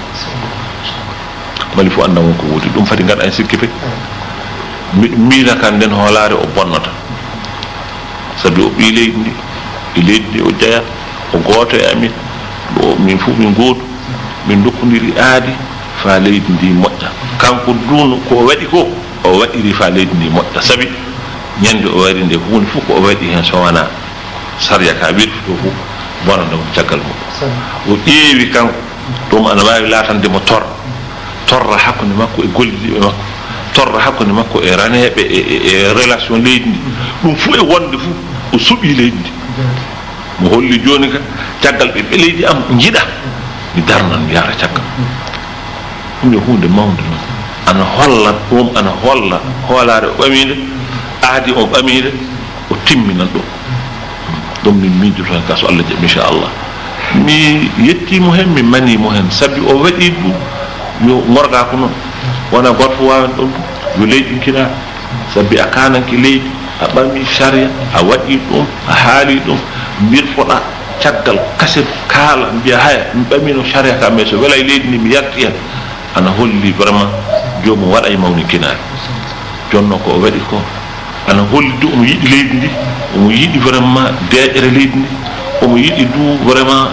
ɗum fati gaɗa en sikki pe miɗo miila kan nden hoolaare o bonnata sabi o ɓii leydi ndi e leydi ndi o jeya o gooto e amin min fof min gootu min dokkodiri aadi fa leydi ndi moƴƴa kanko duuno ko waɗi ko o waɗiri fa leydi ndi moƴƴa sabi ñande o wari nde hunde fof ko o waɗi hen so wona sarya ka wirti ɗo fof bonanda ko caggal mum o ƴeewi kanko ɗum ana wawi latandemo torra hakkude makko e gollidiɓe makko torra hakkude makko e raneɓe e relation leydi ndi ɗum fof e wonde fof o suuɓi leydi ndi mo holli joni ka caggal ɓiɓɓe leydi am jiiɗa mi darnan mi yara caggal ɗum yo hunde mawde noon ana holla hoolare o ɓamide aadi on ɓamide o timminan ɗum min miijoto hen ka so Allah jaɓi inchallah mi yettimo hen mi manimo hen sabi o waɗi ɗum yo gorga ko noon wona goto wawan ɗum yo leydi kina sabi a kananke leydi a ɓami charia a waɗi ɗum a haali ɗum mbirfoɗa caggal kase kaala mbiya haya mi ɓamino charia ka mais so wela e leydi ndi mi yarti hen ana holli vraiment jomum waɗa e mawni kinari jonno ko o waɗi ko ana holli du omo yiɗi leydi ndi omo yiɗi vraiment deƴere leydi ndi omo yiɗi du vraiment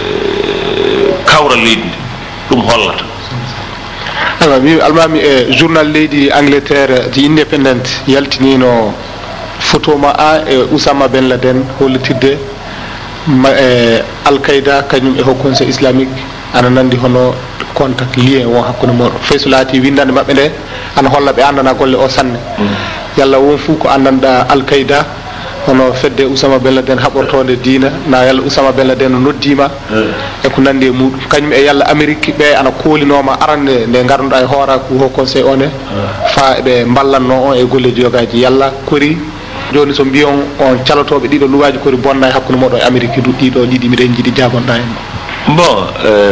kawra leydi ndi ɗum hollata alors mi almami e journal leydi Angleterre The Independent yaltinino photo ma e Oussama Ben Laden hollitirde e Al-Qaïda kañum e Haut Conseil islamique ana nandi hono contact lien won hakkude moɗon faysolati windande mabɓe nde ana holla ɓe andana golle o sanne yalla won fuu ko andanɗa Al-Qaïda hono fedde Oussama Ben Laden haɓortode diina na yalla Oussama Ben Laden noddima e ko nandi e muɗum kañum e yalla Amérique ɓe ana koolinoma arande nde garduɗa e hoorako Haut Conseil one fa ɓe ballanno on e golleji yogaji yalla kori joni so mbiyon on calotoɓe ɗiɗo luwaji kori bonna e hakkude moɗo e Amérique ɗiɗo ɗiɗi miɗen jiiɗi jagonɗa hen bon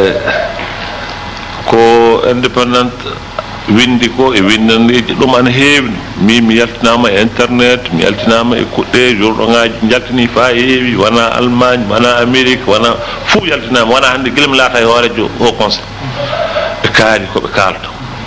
ko indépendant windi ko e windandeji ɗum ana heewi mi yaltinama e internet mi yaltinama e kuɗɗe journaux ngaji jaltini fa heewi wona Allemagne wona Amérique wona fuu yaltinama wona hannde guila mi laata e hoorejo Haut Conseil ɓe kaari koɓe kalta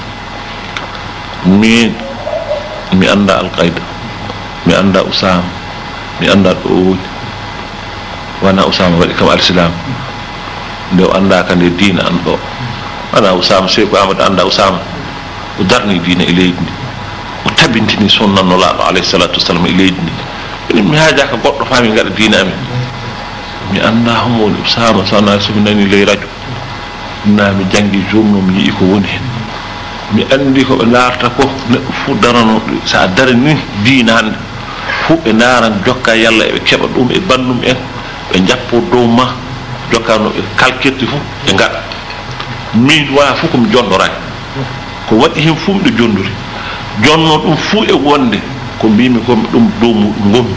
min mi anda Al-Qaïda mi anda Oussama mi anda ɗo woni wona Oussama waɗi kam al-Islam nde o andaka nde diina an ɗo wona Oussama Sekou Amadou anda Oussama o darni diina e leydi ndi o tabintini sunnanno laaɗo alayhi salatu wassalam e leydi ndi minen mi haajaka goɗɗo faami gaɗa diina amen mi anda homo woni Oussama sowona somi nani ley radio na mi janggi journaux mi yii ko woni hen mi andi ko ɓe larta ko neɗɗo fuu darano sa darani diina hannde fuu ɓe ndaran jokka yalla eɓe keɓa ɗum e bandum en ɓe jappo dow ma jokka no ɓe kalkirti fuu ɓe ngaɗa min wala fof komi jondorani ko waɗi hen fuu miɗo jondori jonno ɗum fuu e wonde ko mbimi komi ɗum dow muɗum gomi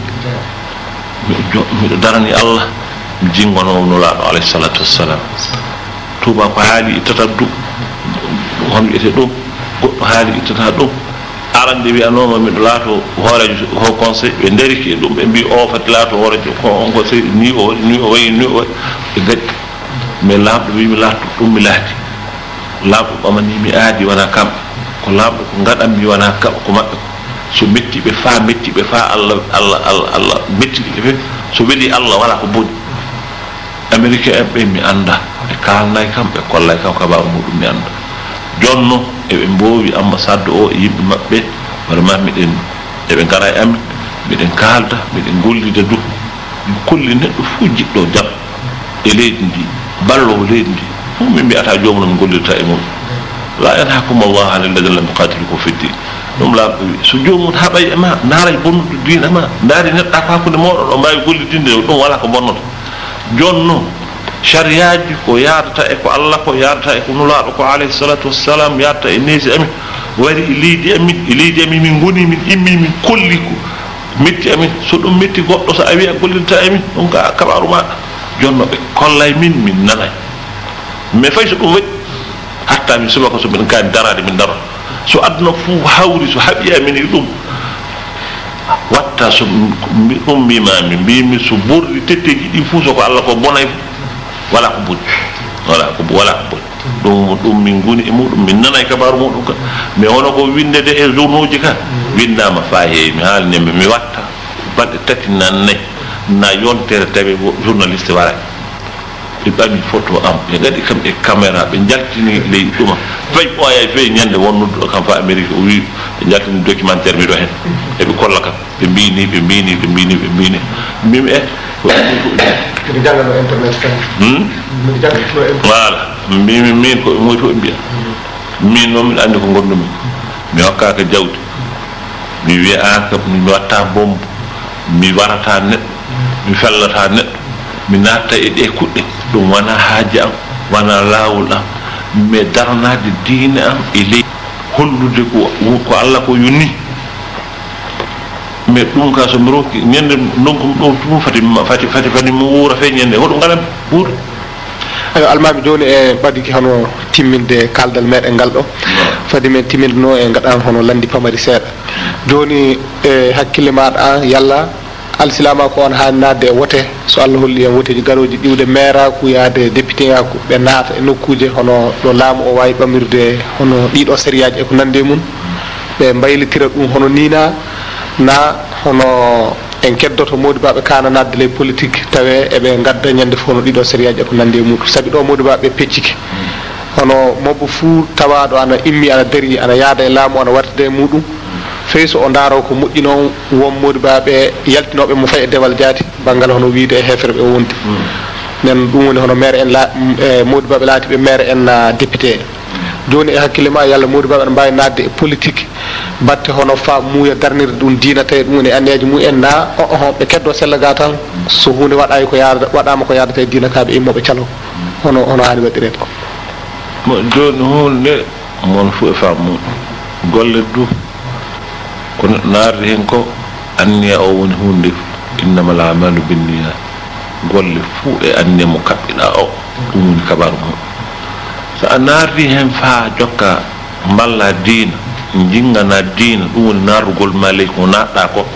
miɗo darani Allah mi jingonowo nulaaɗo alayhi salatu wassalam tuba ko haali ittata ɗum hono wiyete ɗum goɗɗo haali ittata ɗum arande wiyanoma miɗo laato hoorejo ho conseil ɓe dariki e ɗum ɓe mbi o fati laato hoorejo on conseil ni o waɗi ni o wayi ni o waɗi ɓe gaɗi mais laamɗo wimi laatto ɗum mi laati laamɗo ɓamani mi aadi wona kamɓe ko laamɗo ko gaɗanmi wona kamɓe ko maɓɓe so mettiɓe faa Allah mettiɗiɓe ɓe so weeli Allah wala ko boni américain en ɓe mi anda ɓe kalnay kam ɓe kollay kam kabaru muɗum mi anda jonno eɓe mbowi ambassade o e yimɓe maɓɓe vraiment miɗen eɓe gara e amin miɗen kalda miɗen gollida du mi kolli neɗɗo fuu jiɗɗo jaam e leydi ndi ballowo leydi ndi fuu min mbiyata jomum mi gollidata e mum la yanhakum Allah ala alladina lam yuqatilukum fi ddin ɗum laaɓɗo wi so jomum haɓay e ma naaray bonnude diina ma ndaari neɗɗo ko hakkude moɗon o mbawi gollidinde ɗum wala ko bonnata jonno shariaji ko yadata e ko Allah ko yadata e ko nulaaɗo ko alayhi salatu wassalam yadata e neesi amin wari e leydi amin min goni min immi min kolli ko metti amin so ɗum metti goɗɗo so a wiya gollidata e min ɗum ka kabaru maɗa jonno ɓe kollay min nanay mais fay so ɗum waɗi hatta min subaka so mbiɗen kaani darade min daro so aduna fuu hawri so haɓi amin e ɗum watta so ɗum mbimami mbimi so ɓurɗi tetteji ɗi fuu soko Allah ko bonay wala ko boni wala ko boni ɗum min goni e muɗum min nanay kabaru muɗum ka mais hono ko windede e journaux ji ka windama fa heewi mi haalinimɓe mi watta balɗe tati nannayyi na yontere tawi journaliste waray ɓe ɓami photo am ɓe gaɗi kam e caméra ɓe jaltini leydi ɗuma fayi ɓooya fewi ñande wonnudɗo kam fa Amérique o wi ɓe jaltini documentaire miɗo hen eɓe kolla kam ɓe mbini mimi miɗo jangano internet voilà mbimi min ko moy fof ɓe mbiya min noon miɗa andi ko gonɗumi mi hokkaka jawdi mi wiyaka mi watta bombe mi warata neɗɗo mi fellata neɗɗo mi natta e ɗe kuɗɗe ɗum wona haaji am wona laawol am mais darnade diine am e leydi hollude ko Allah ko yonni mais ɗum ka so mi rokki ñande donkum ɗo tum fati mi wuura fe ñande hoɗum ngaɗam wuura ayo almami joni e ɓadiki hono timminde kaldal meɗen ngal ɗo fadi men timmindeno e gaɗan hono landi pamari seeɗa joni e hakkille maɗa an yalla alsilama ko on hani nadde e wote so Allah holli en woteji garoji ɗiwde maire ku yaade député ngaku ɓe naata e nokkuje hono ɗo laamu o wawi ɓamirde hono ɗiɗo sériyaji eko nande mum ɓe mbaylitira ɗum hono nina na hono en keddoto modibaɓe kana nadde ley politique tawe eɓe gadda ñande fof no ɗiɗo sériyaji eko nande muɗum saabi ɗo modibaɓe peccike hono mobbo fuu tawaɗo ana immi ana daari ana yaada e laamu ana wartide e muɗum fey so o daaro ko moƴƴi noon won modibaɓe yaltinoɓe mo fayi e dewal jaati banggal hono wiide e hefere ɓe wondi nen ɗum woni hono maire en modibaɓe laatiɓe maire en député joni e hakkille ma yalla modibaɓe aɗa mbawi nadde e politique batte hono fa muuya darnirde ɗum diina tawi ɗum woni anneji mumen na ɓe keddo sellaga tan so hunde waɗay ko waɗama ko yadata e diina kaɓe immoɓe calo hono hani waɗirede mo joni hunde mon fo e fam muɗum golle du ko neɗɗo naarde hen ko anniya o woni hunde innama l amalu binniyat golle fuu e anniya mo kaɓɓiɗa o ɗum woni kabaru mum so a naardi hen faa jokka mballa diina jingana diina ɗum woni naarugol ma ley ko natɗa ko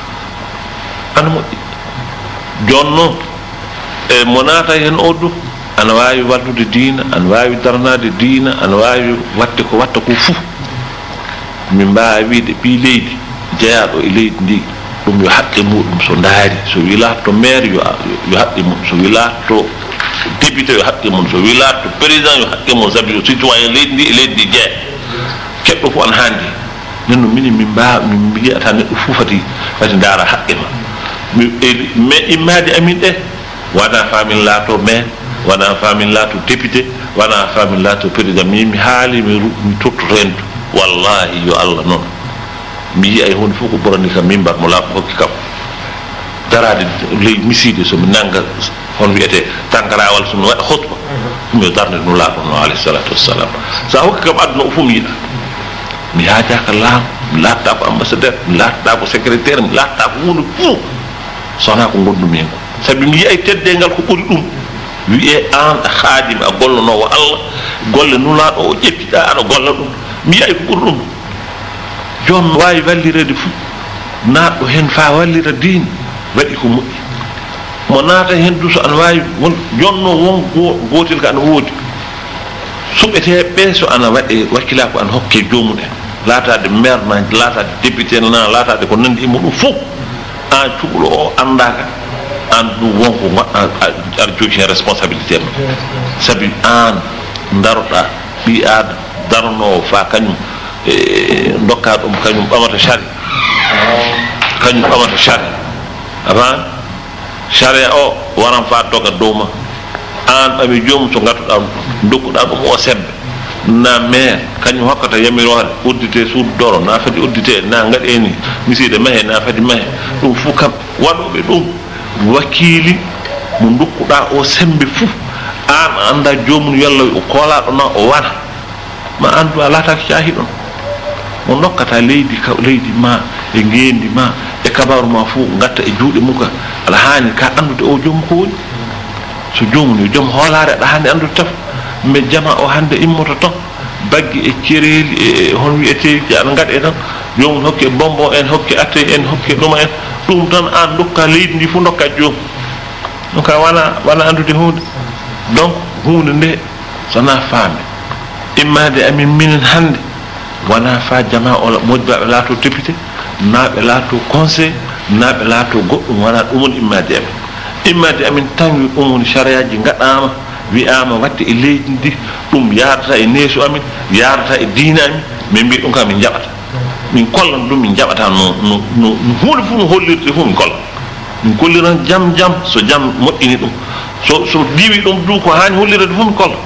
ana moƴƴi jonno e mo naata hen o du ana wawi wallude diina ana wawi darnade diina ana wawi watte ko watta ko fuu min mbawi wiide ɓi leydi jeeyaɗo e leydi ndi ɗum yo haqqe muɗum so daari so wi latto maire yo haqqe mum so wi latto député yo haqqe mum so wi latto président yo haqqe mum saabi citoyen leydi ndi e leydi ndi jeeya keɓɗo fof ana handi nen no min mbiyata neɗɗo fuu fati daara haqqe ma mais immade amin ɗe wona famin laato maire wana famin laato député wana famin laato président mi haali mi tottoto hen wallahi yo Allah noon mi yi ay hunde fof ko ɓurani kam mimbar mo laaɓa hokki kam darade ley miside somi nanga hon wiyete tankarawal somi waɗa hutba ɗum yo darde no laaɓanno alayhi salatu wassalam sa hokki kam aduna o fof mi yiɗa mi haajaka laamu mi laatata ko ambassadeur mi laatata ko secrétaire mi laatata ko hunde fof sowona ko gondumi hen ko saabi mi yiyay teddengal ko ɓuri ɗum wiye an a haadima a gollanowo Allah golle nulaɗo o ƴettiɗa aɗa golla ɗum mi yiyay ko ɓuri ɗum joni no wawi wallirede fof naatɗo hen fa wallira diine waɗi ko moƴƴi mo naata hen duso ana wawi jonno won gotel ko ana woodi suɓeteɓe so ana waɗe wakkila ko ana hokke jomum en laatade maire naji laatade député na laatade ko nandi e muɗum fof an cuɓɗo o andaka an ɗum wonko aɗa jogui hen responsabilité ma saabi an daroɗa ɓi aada daranowo fa kañum dokka ɗum kañum ɓamata chari aban charia o waran fa doga dowma an ɓami jomum so gattuɗa dokkuɗa ɗum o sebbe na maire kañum hokkata yamirore uddite suudu doro na fadi uddite na gaɗeni miside mahe na fadi mahe ɗum fuu kam waɗoɓe ɗum wakkili mo dokkuɗa o sembe fuu an anda jomum yallah o koolaɗo na o wana ma andu a laataki cahiɗon mo nokkata leydi ma e ngendi ma e kabaru ma fof gatta e juuɗe muka aɗa hani ka andude o joomum ko woni so jomum yo joom hoolare aɗa hani andude taf mais jama o hande immoto tan baggi e cereeli e hon wiyeteji aɗa gaɗe tan jomum hokke bonbon en hokke atte en hokke ɗuma en ɗum tan an dokka leydi ndi fof dokka joomum ɗum ka wona andude hunde donc hunde nde sona faami immade amin minen hande wona fa jama o moƴbaɓe laato député naɓe laato conseil naɓe laato goɗɗum wona ɗum woni immade amin tan ɗum woni chariaji gaɗama wiyama watte e leydi ndi ɗum yardata e neesu amin yardata e diina amin min mbi ɗum kam min jaɓata min kollan ɗum min jaɓata no hunde fof no hollirde fof min kolla min kolliran jam so jam moƴƴini ɗum so diwi ɗum du ko hani hollirede fof min kolla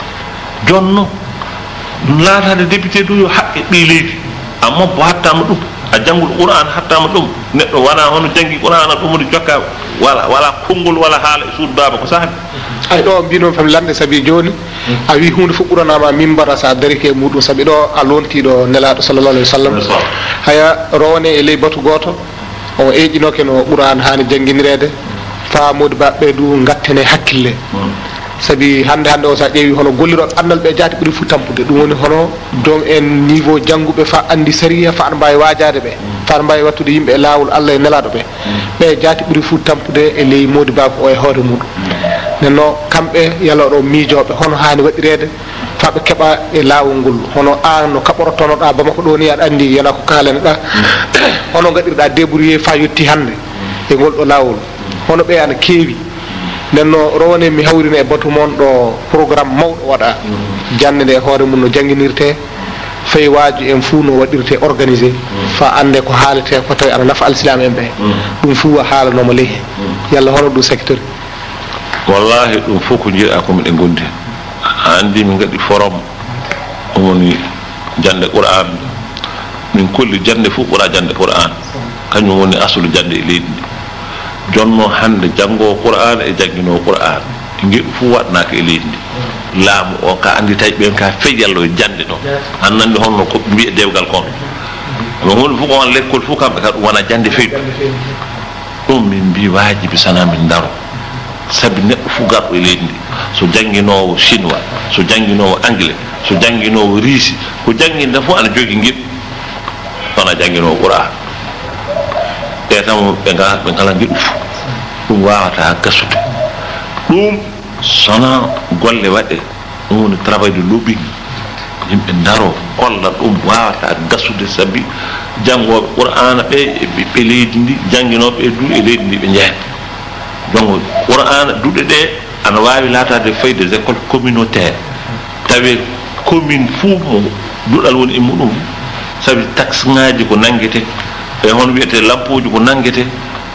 joni noon laatade député du yo haqqe ɓi leydi amma bo hattama ɗum a janngol qur'an hattama ɗum neɗɗo wona hono janggi qur'an ɗum woni jokka wala konngol wala haala e suudu baaba ko saabi ay ɗo mbino fam lande saabi joni a wi hunde fof ɓuranama mimbara sa darike muɗum saabi ɗo a lontiɗo nelaɗo sallallah alih wa sallam haya rowne e ley batu goto o eƴinoke no qur'an hani jangguinirede fa modi baɓe du gattene hakkille saabi hande o sa ƴeewi hono golliroɓe andal ɓe jaati ɓuuri fu tampude ɗum woni hono don en niveau jangguɓe fa andi sariya fa aɗa mbawi wajade ɓe fa aɗa mbawi wattude yimɓe e lawol Allah e nelaɗo ɓe jaati ɓuuri fu tampude e ley modi baba o e hoore muɗum nenno kamɓe yaloɗo miijoɓe hono hani waɗirede fa ɓe keeɓa e lawol ngol hono an no kaɓorotonoɗa bamako ɗo ni aɗa andi yana ko kaleneɗa hono gaɗirɗa débrouillé fa yetti hande e ngol ɗo lawol hono ɓe ana keewi nenno rowne mi hawrina e batu moon ɗo programme mawɗo waɗa jande nde hoore mum no jangguinirte fayi waaju en fuu no waɗirte organisé fa ande ko haalete ko tawi ana nafa alsilama en ɓe ɗum fuu a haalanoma ley yalla hono ɗum secteur wallahi ɗum fof ko jiiɗa ko miɗen gondi a andi min gaɗi forum ɗum woni jande qur'an min kolli jande fof ɓuura jande qur'an kañum woni asulu jande e leydi ndi jonno hande janggo qur'an e janggino qur'an ngeɗu fof waɗnaka e leydi ndi laamu o ka andi tawi ɓen ka feƴallo e jande ɗon an nandi honno ko mbiye dewgal kon ɗum hunde fof ko won l'école fof kamɓe ka ɗum wona jande feyɗu ɗum min mbi wajibi sana min daro sabi neɗɗo fof garɗo e leydi ndi so jangginowo chinois so jangginowo anglais so jangginowo riisi ko jangginde fof ana jogui gueɗu wona jangginowo qur'an ɓe tan ɓe ngala gueɗu fof ɗum wawata gasude ɗum sona golle waɗe ɗum woni travail de lobbying yimɓe daro kolla ɗum wawata gasude saabi janggoɓe qur'ana ɓe e ɓiɓɓe leydi ndi jangginoɓe e duuɗe leydi ndi ɓe jeeya donc qur'ana duuɗe ɗe ana wawi latade fayi des écoles communautaire tawi commune fuu mo duɗal woni e muɗum saabi taxe ngaji ko nanguete e hono wiyete lampoji ko nanguete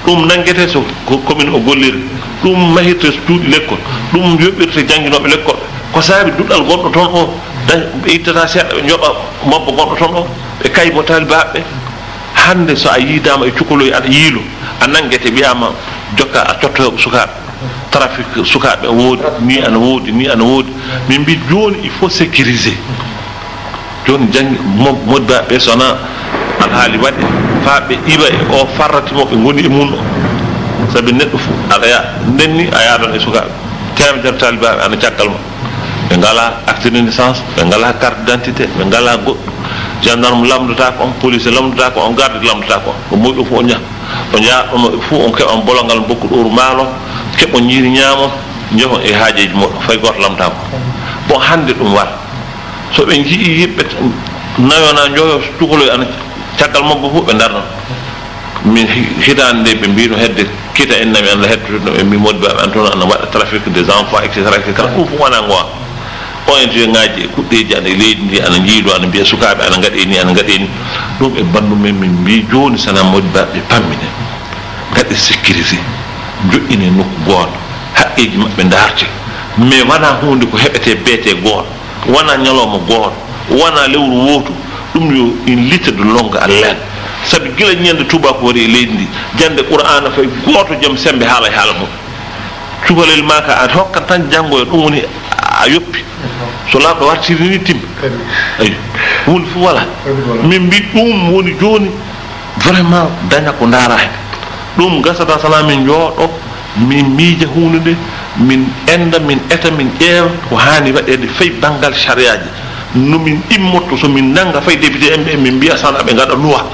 ɗum nangete so commune o golliri ɗum mahirte so cuuɗi l'école ɗum yoɓirte jannginoɓe l'école ko saabi duɗɗal gonɗo toon o ɓe ittata seeɗa ɓe joɓa mabba gonɗo toon o ɓe kaybo talibaɓe ɓe hande so a yiidama e cukaloy aɗa yiilo a nangete wiyama jokka a cottoyoɓe sukaɓe trafic sukaɓe woodi ni ana woodi ni ana woodi min mbi joni il faut sécuriser joni janggi modbaɓe ɓe sona alhaali waɗe fa ɓe iwa e o farratimo ɓe goni e mun o saabi neɗɗo fo aɗa ya ndenni a yaadan e sukaɓe temedere talibaɓe ana caggal ma ɓe ngala acte de naissance ɓe ngala carte d'identité ɓe ngala goɗɗo gendarme lamdata ko on police lamdata ko on garde lamdata ko ko moƴƴo fof o jaa o jaa ɗono fof on keɓan bolongal bokku ɗoru maalo keɓo ñiiri ñaamo jehon e haajeji moɗon fay goto lamta ko bon hande ɗum waɗa so ɓe jii yimɓe nayona joyo cukaloy ana caggal mabba fof ɓe darnan min hitande nde ɓe mbino hedde kita en nami allah hettotoɗo ɓe mbi modbaɓe an toon ana waɗa trafic des enfants et cetera ɗum fof wona ngowa ONG ngaji e kuɗɗeji ana e leydi ndi ana jiido ana mbiya sukaɓe ana gaɗe ni ana gaɗe ni ɗum e bandu men min mbi joni sana modbaɓe pammine gaɗe sécurisé joƴƴine nokku goto haqqeji mabɓe darte mais wona hunde ko heɓete beete goto wona ñalawma goto wona lewru wotu ɗum yo une litre de longue à laine saabi gila ñande tubako wari e leydi ndi jande qur'ana fay goto joom sembe haala e haala mum cukalel ma ka a hokkat tan janggoyo ɗum woni a yoppi so laaɓɗo wartiri ni timmi ayi hunde fof voilà min mbi ɗum woni joni vraiment daña ko daara hen ɗum gasata sala min jooɗo min miija hunde nde min enda min eta min ƴeewa ko hani waɗede fayi banggal sariyaji nomin immotto somin nanga fayi député en ɓe min mbiya sana ɓe gaɗa loi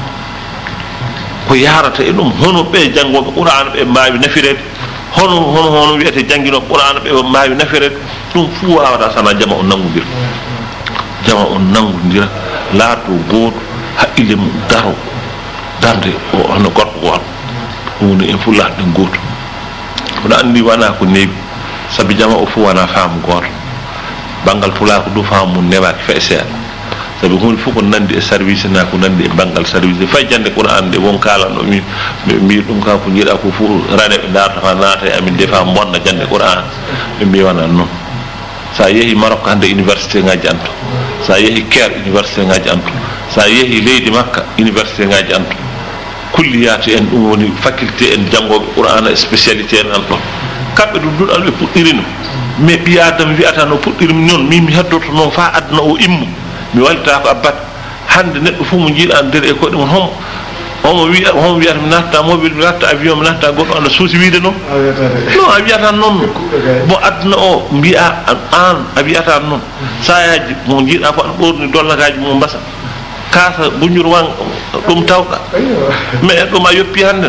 ko yarata e ɗum hono ɓe janggoɓe qur'ana ɓe mbawi nafirede hono wiyete jangginoɓe qur'ana ɓe mbawi nafirede ɗum fuu wawata sana jama o nangodira jama o nangodira laato goto haqqille mum daro darde o hono gorko goto ɗum woni en fuu laatɗen goto oɗo andi wona ko neewi saabi jama o fuu wona faamu goto banggal pulako ɗum faamu mum newaki fa e seeɗa saabi hunde fof ko nandi e service na ko nandi e banggal service fay jande qur'an nde won kalanɗo min ɓe mbi ɗum ka ko jiiɗa ko fof raneɓe darta fa naata e amin defa bonna jande qur'an ɓe mbi wona noon sa yeehi Maroc hande université ngaji anto sa yeehi Caire université ngaji anto sa yeehi leydi Makka université ngaji anto kulliyatu en ɗum woni faculté en janggoɓe qur'ana spécialité en an ɗon kamɓe ɗum duɗal ɓe puɗɗirino mais ɓi adama wiyata no puɗɗirimi noon min mi heddoto noon fa aduna o immo mi wallita ko abbat hande neɗɗo fof mo jiiɗa nder e koɗe mon homo wiyata mi natta mobile mi natta avion mi natta goɗɗo anda suusi wiide noon non a wiyata noon bon aduna o mbiya an a wiyata noon sayaji mo jiiɗa ko aɗa ɓorni dollagaji mo mbasa kaasa buñur wan ɗum tawɗa mais ɗum a yoppi hande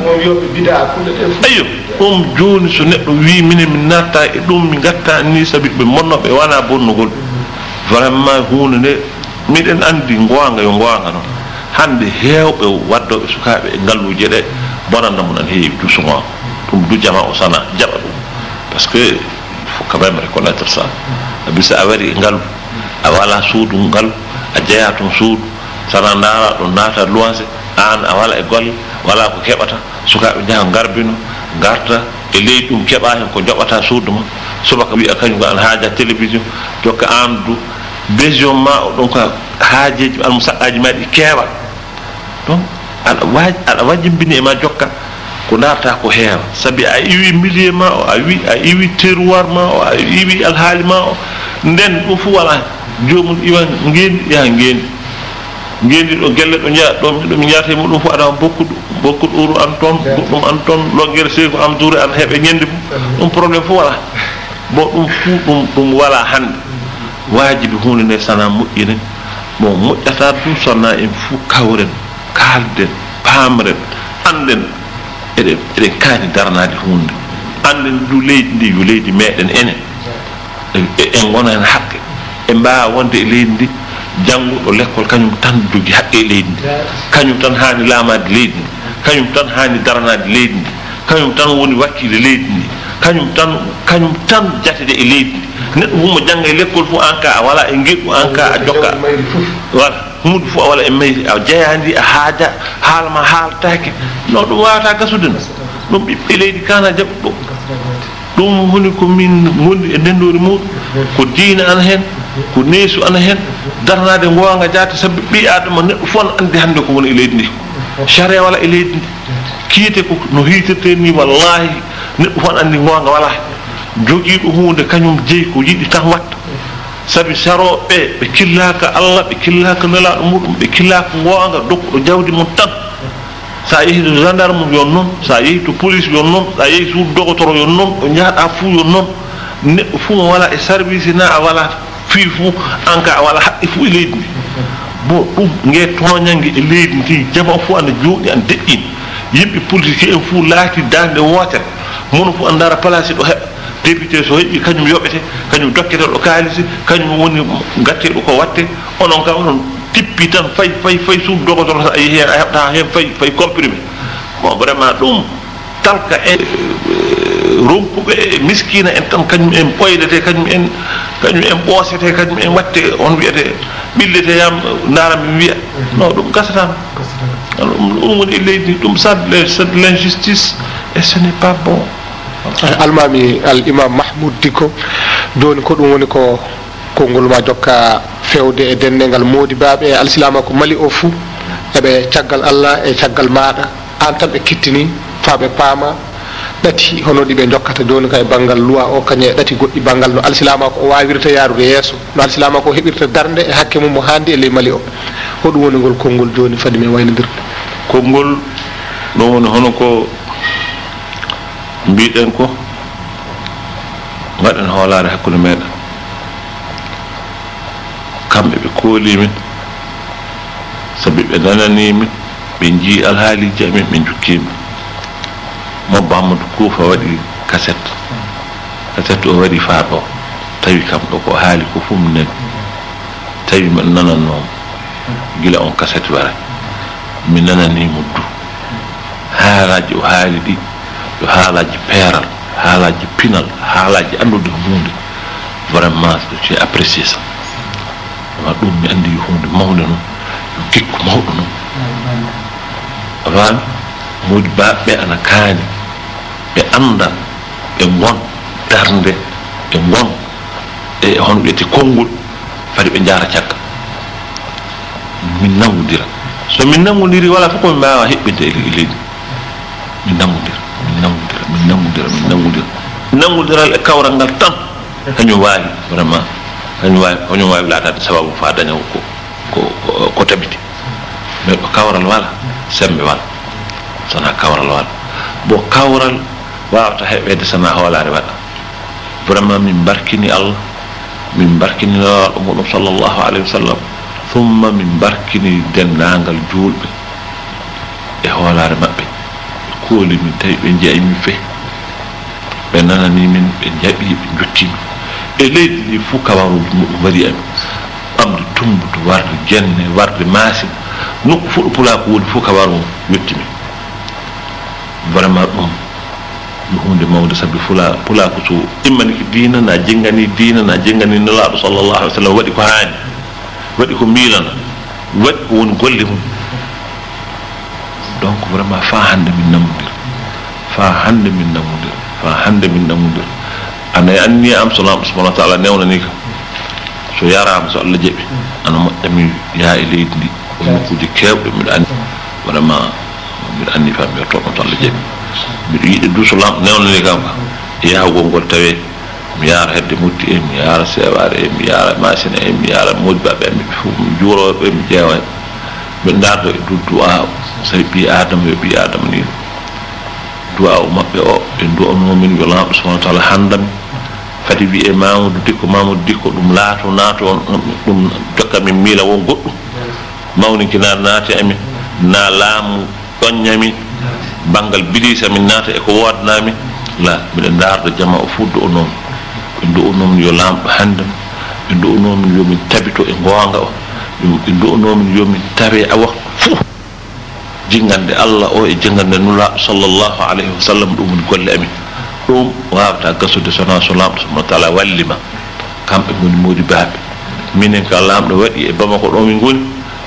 ayyo ɗum joni so neɗɗo wi minen mi natta e ɗum mi gatta ni saabi ɓe monnoɓe wona bonnugol vraiment hunde nde miɗen andi goonga yo goonga noon hande heewɓe waddoɓe sukaɓe e ngalluje ɗe bonanda mum an heewi tout souvent ɗum du jama o sana jaɓa ɗum par ce que il faut quand même reconnaître ça abi so a wari e ngaalu a wala suudu ngaalu a jeeya toon suudu sana ndaara ɗo naata loisé an a wala e golle wala ko keɓata sukaɓe jaaha garbino garta e leydi ɗum keɓa hen ko joɓata suudu ma subaka wiya kañum ko an haaja télévision jokka an du vision ma o ɗum ko haajeji almu saqqaji ma ɗi keewa donc aɗa wajimbini e ma jokka ko darta ko heewa saabi a iwi milieu ma o a iwi terroir ma o a iwi alhaali ma o nden ɗum fof wala jomum iwan ngendi yaha ngendi ɗo gelle ɗo jeeya ɗomi jeyata e muɗum fof aɗa bokkuɗo uru an toon goɗɗum an toon loggere seyko am touré an heeɓe ñande fof ɗum probléme fof wala bon ɗum fuu ɗum wala hande wajibi hunde nde sana moƴƴinen bon moƴƴata ɗum sonna en fuu kawren kalden pamren anden eɗen kaani darnade hunde anden du leydi ndi yo leydi meɗen enen en gona hen haqqe e mbawa wonde e leydi ndi jangguɗo l'école kañum tan jogui haqqe e leydi ndi kañum tan hani laamade leydi ndi kañum tan hani darnade leydi ndi kañum tan woni wakkile leydi ndi kañum tan jatede e leydi ndi neɗɗo fo mo jangga e l'école fof en cas a wala e gueɗɗu en cas a jokka voilà hunde fof a wala e mayri a jeyandi a haaja haalma haaltake non ɗum wawata gasude no ɗum ɓiɓɓe leydi kana jaɓɓi ɗo ɗum woni ko min gondi e ndendori muɗum ko diina ana hen ko neesu ana hen darnade gonga jaata sabi ɓi adama neɗɗo fof ne andi hande ko woni e leydi ndi charia wala e leydi ndi kiite ko no hiitirte ni wallahi neɗɗo fof ne andi gonga wala jogiiɗo hunde kañum jeeyi ko yiɗi tan watta sabi saroɓe ɓe killaka Allah ɓe killaka nelaɗo muɗum ɓe killaka gonga dokkuɗo jawdi mum tan sa yehi to gendarme yon noon sa yehi to police yon noon sa yehi suudu dogotoro yon noon o jaaɗa fuu yon noon neɗɗo fuu mo wala e service na a wala fii fuu en cas a wala haqqi fuu e leydi ndi bon ɗum ngue toñangue e leydi ndi jama fuu anda jooɗi an deƴƴini yimɓe politique en fuu laati dande wotere mono fuu andara place ɗo heɓa député so heeɓi kañum yoɓete kañum dokkete ɗo kaalisi kañum woni gatteɗo ko watte onon kam onon tippi tan fay suudu dogotoro sa yeehi hen a heɓata hen fay comprimé bon vraiment ɗum talka en rompuɓe e miskina en tan kañum en ɓoydete kañum en ɓoosete kañum en watte on wiyete ɓillete yam darami wiya non ɗum gasatama ɗum woni e leydi ɗum ça de l'injustice et ce n'est pas bon. almami al imam Mahmoud Dicko joni ko ɗum woni ko konngol ma jokka fewde e dendengal modibaɓe e alsilama ko Mali o fuu eɓe caggal Allah e caggal maɗa an tan ɓe kettini faaɓe paama ɗati hono ɗiɓe jokkata joni ka e banggal loi o kañe ɗati goɗɗi banggal no alsilama ko o wawirta yarude yeeso no alsilama ko heɓirta darde e hakke mum mo handi e ley Mali o hoɗum woni ngol konngol joni fadi men waynodirde konngol ɗum woni hono ko mbiɗen ko waɗen hoolare hakkude meɗen kamɓe ɓe kooli min sabi ɓe nanani min ɓe jii alhaaliji amin ɓe jukkimi mobbo Amadou Koufa waɗi cassette o waɗi faaɓa o tawi kam ɗo ko haali ko fof mi nani tawi mi nanannoma gila on cassette wara mi nananimo du haalaji o haali ɗi yo haalaji peeral haalaji pinal haalaji andude hunde vraiment j'ai apprécié ça wa ɗum mi andi hunde mawde noon yo gikku mawɗo noon wami modi baɓe ana kaani ɓe anda ɓe gon darde ɓe gon e hono wiyete konngol fadi ɓe jaara caggal min nangodira so min nangodiri wala fof komi mbawa heɓɓinde e leydi min nanggodiral e kawral ngal tan kañum waawi vraiment kañum waawi laatade sababu fa daña ko tabiti mais ɗo kawral wala sembe wala sona kawral wala bo kawral wawata heɓede sona hoolare waɗa vraiment min barkini Allah min barkini nelaɗo muɗum sallllahu alayhi wa sallam thumma min barkini dendagal julɓe e hoolare mabɓe kooli min tawi ɓe jeeyi min fe ɓe nanani min ɓe jaɓi ɓe jottimi e leydi ndi fof kawaruji muɗum waɗi amin ɓamde tumbude warde jenne warde masine nokku fof ɗo pulako woni fof kawaru mum yettimi vraiment ɗum yo hunde mawde sabi pulako so immani ko diina na jenggani diina na jenggani nelaɗo sallllahu alih w sallam waɗi ko haani waɗi ko miilana waɗi ko woni golle mum donc vraiment fa hande min namodir ana anni am so lamɗo subahana wa taala newnani kam so yarama so Allah jaɓi ana moƴƴami yaa e leydi ndi o nokkuji kewɗe mbiɗa anndi vraiment mbiɗa anni fa mbiya toɗon to Allah jaɓi mbiɗa yiɗi du so lamɗo newnani kam ka e yahugol ngol tawe mi yaara hedde mutti en mi yaara seware en mi yaara machine en mi yaara modibaɓe en ɓe fof mi juuroɓe mi ƴeewa mbiɗa dardo e du'a sabi ɓi adama yo ɓi adama ni du'a o maɓɓe o ɓe du'anomin yo lamɗo subahana wa taala handami kadi wiye Mamadou Dicko ɗum laato naato on ɗum jokkamin miila won goɗɗum mawninkinaar naati amin na laamu ƴoññamin banggal bilisa min naata eko woodnami la mbiɗa dardo jama o fuddo o noon ɓe du'onomin yo laamɗo handam ɓe du'onomin yomin tabito e goonga o ɓe du'onomin yomin tawe a waktu fuu jingande Allah o e jingande nulaaɗo sallllahu alayhi wa sallam ɗum woni golle amin ɗum wawata gasude sona so lamɗo subhanahu wa taala wallima kamɓe goni modi baaɓe minen ka lamɗo waɗi e Bamako ɗo min goni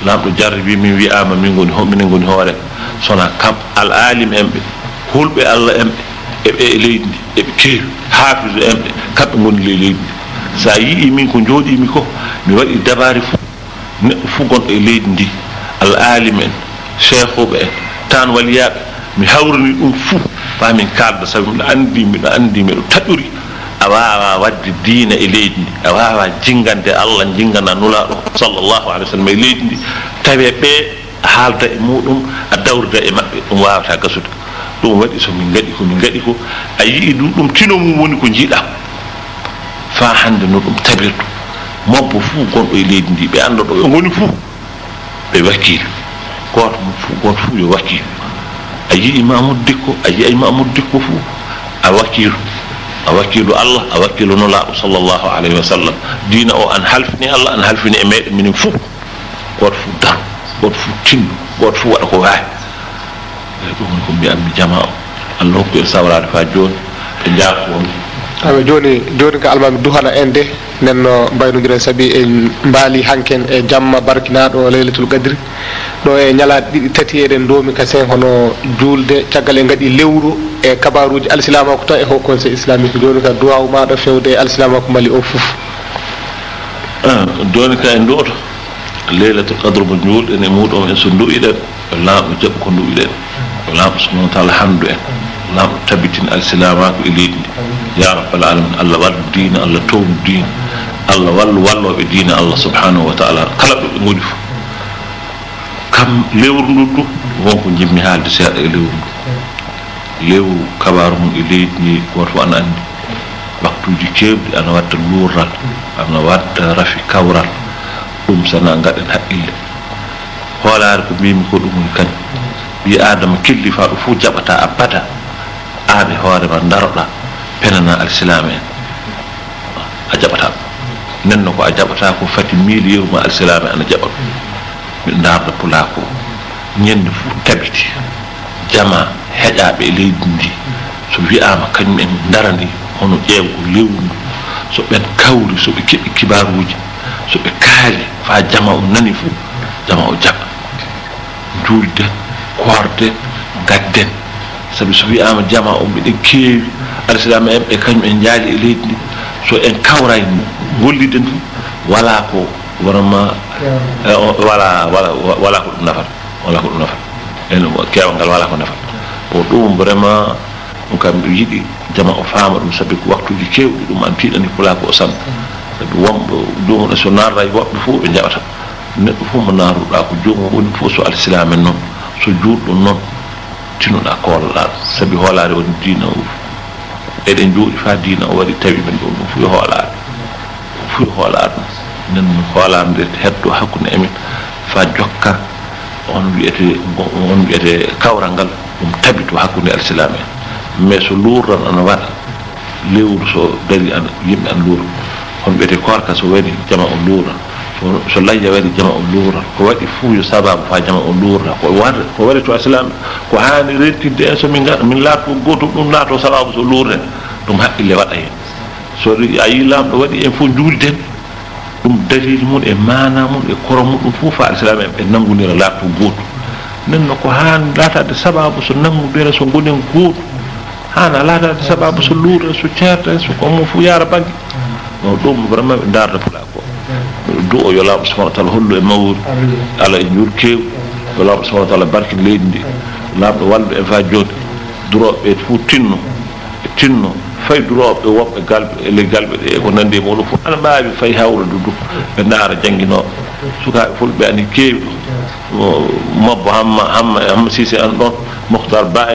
lamɗo jarribi min wiyama minen goni hoore sona kam al alim en ɓe hulɓe Allah en ɓe eɓe e leydi ndi eɓe keewi hafisu en ɓe kamɓe goni ley leydi ndi sa yii min ko jooɗimi ko mi waɗi dabari fof neɗɗo fof gonɗo e leydi ndi al alim en cheikhuɓe en tan waliyaɓe mi hawrini ɗum fof famin kalda sabi miɗo andi miɗo taƴori a wawa wadde diina e leydi ndi a wawa jingande Allah jingana nulaɗo sallllahu alih w sallam e leydi ndi tawe ɓe haalda e muɗum a dawrida e maɓɓe ɗum wawata gasude ɗum waɗi somin gaɗi ko a yii ɗum tino mum woni ko jiiɗa fa hande no ɗum tabirtu mobbo fuu gonɗo e leydi ndi ɓe anda ɗo ɓe goni fuu ɓe wakkili goto fuu yo wakkilu a yii Mamoudou Dicko fuu a wakkilu Allah a wakkilu nulaaɗo sallllahu alayhi wa sallam diina o an halfini Allah an halfini e meɗen minen fuu goto fuu daru goto fuu tindu goto fuu waɗa ko waawi ɗum woni ko mbiyatmi jama o Allah hokku en sawrade fa joni ɓe jaafo awa joni ko almami duhana en de nden no mbaynodiren saabi en mbaali hanken e jamma barkinaɗo laylatul qadri ɗo e ñalaɗe ɗiɗi tati eɗen doomi kasen hono julde caggal en gaɗi lewru e kabaruji alsilamako tan e haut conseil islamique joni ka duwaw maɗa fewde e alsilamako Mali o foof joni ka en ɗoto laylatul qadre mo julɗen e muɗum en so duwiɗen lamɗo jaɓɓo ko duwiɗen lamɗo subhanahu wa taala hamdu en lamɗo tabitin alsilamako e leydi ndi ya rabbal alamin Allah wallu diina Allah townu diina Allah walloɓe diina Allah subhanahu wa taala kala ɓe goni fof kam lewru ndu du wonko jimmi haalde seeɗa e lewru ndu lewru kabaru mum e leydi ndi goto fof ana andi waktuji kewɗi ana wadda lurral ana wadda rafi kawral ɗum sana gaɗen haqqille hoolare ko mbimi ko ɗum woni kañum ɓi adama kelli fa ɗo fof jaɓata abada aɓe hoorema daroɗa penana alsilama en a jaɓata nenno ko a jaɓata ko fati miili yewma alsilama ana jaɓa ɗum miɗo darda pula ko ñande fof tabiti jama heƴaɓe e leydi ndi so wiyama kañum en darani hono ƴeewgo lewru ndu so ɓen kawri soɓe keeɓi kibaruji soɓe kaali fa jama o nani fof jama o jaɓa juulden koorden gadden sabi so wiyama jama o mbiɗen keewi alsilama en ɓe kañum en jaali e leydi ndi so en kawray golliden fof wala ko vraiment wala ko ɗum nafata en kewal ngal wala ko nafata bon ɗum vraiment ɗum kam mbiɗo yiɗi jama o faama ɗum sabi ko waktuji kewɗi ɗum an tiiɗani pula ko o sanna sabi wonɓe jomuɗo so narra e woɓɓe fof ɓe jaɓata neɗɗo fof mo naruɗa ko jomum woni fof so alsilama en noon so juurɗum noon tinoɗa kooloɗa sabi hoolare woni diina o eɗen jooɗi fa diina o waɗi tawi men ɗum ɗum fuyo hoolare ɗum nen hoolare nde heddo hakkude emen fa jokka on wiyete kawral ngal ɗum tabito hakkude alsilama en mais so luurran ana waɗa lewru so dari ana yimɓe ana luura hono wiyete korka so waɗi jama o luura so layya waɗi jama o luura ko waɗi fuu yo sababu fa jama o luura ko waɗi to alsilama ko hani rentinde en so min laato goto ɗum laato sababu so luurren ɗum haqqille waɗa hen so a yi lamɗo waɗi en fof juulden ɗum dalili mum e mana mum e koro muɗum fof fa alsilama en ɓe nangodira laato goto nenno ko hani laatade sababu so nangodira so gonen goto hana laatade sababu so luura so ceerta so komo fof yaara banggue no ɗum vraiment ɓe darda pula ko du o yo laaɓo subahana wa taala hollu e mawri ala e juur kew yo laaɓo subahana wa taala barke leydi ndi lamɗo wallu en fa joni duroɓe fof tinno fay duroɓe woɓɓe galɓe ele galɓe ɗe ko nandi e muɗum fof ana mbawi fay hawrude du ɓe daara jangguinoɓe sukaɓe fulɓe ani keewi mobbo hamma sise an ɗon Mokhtar Ba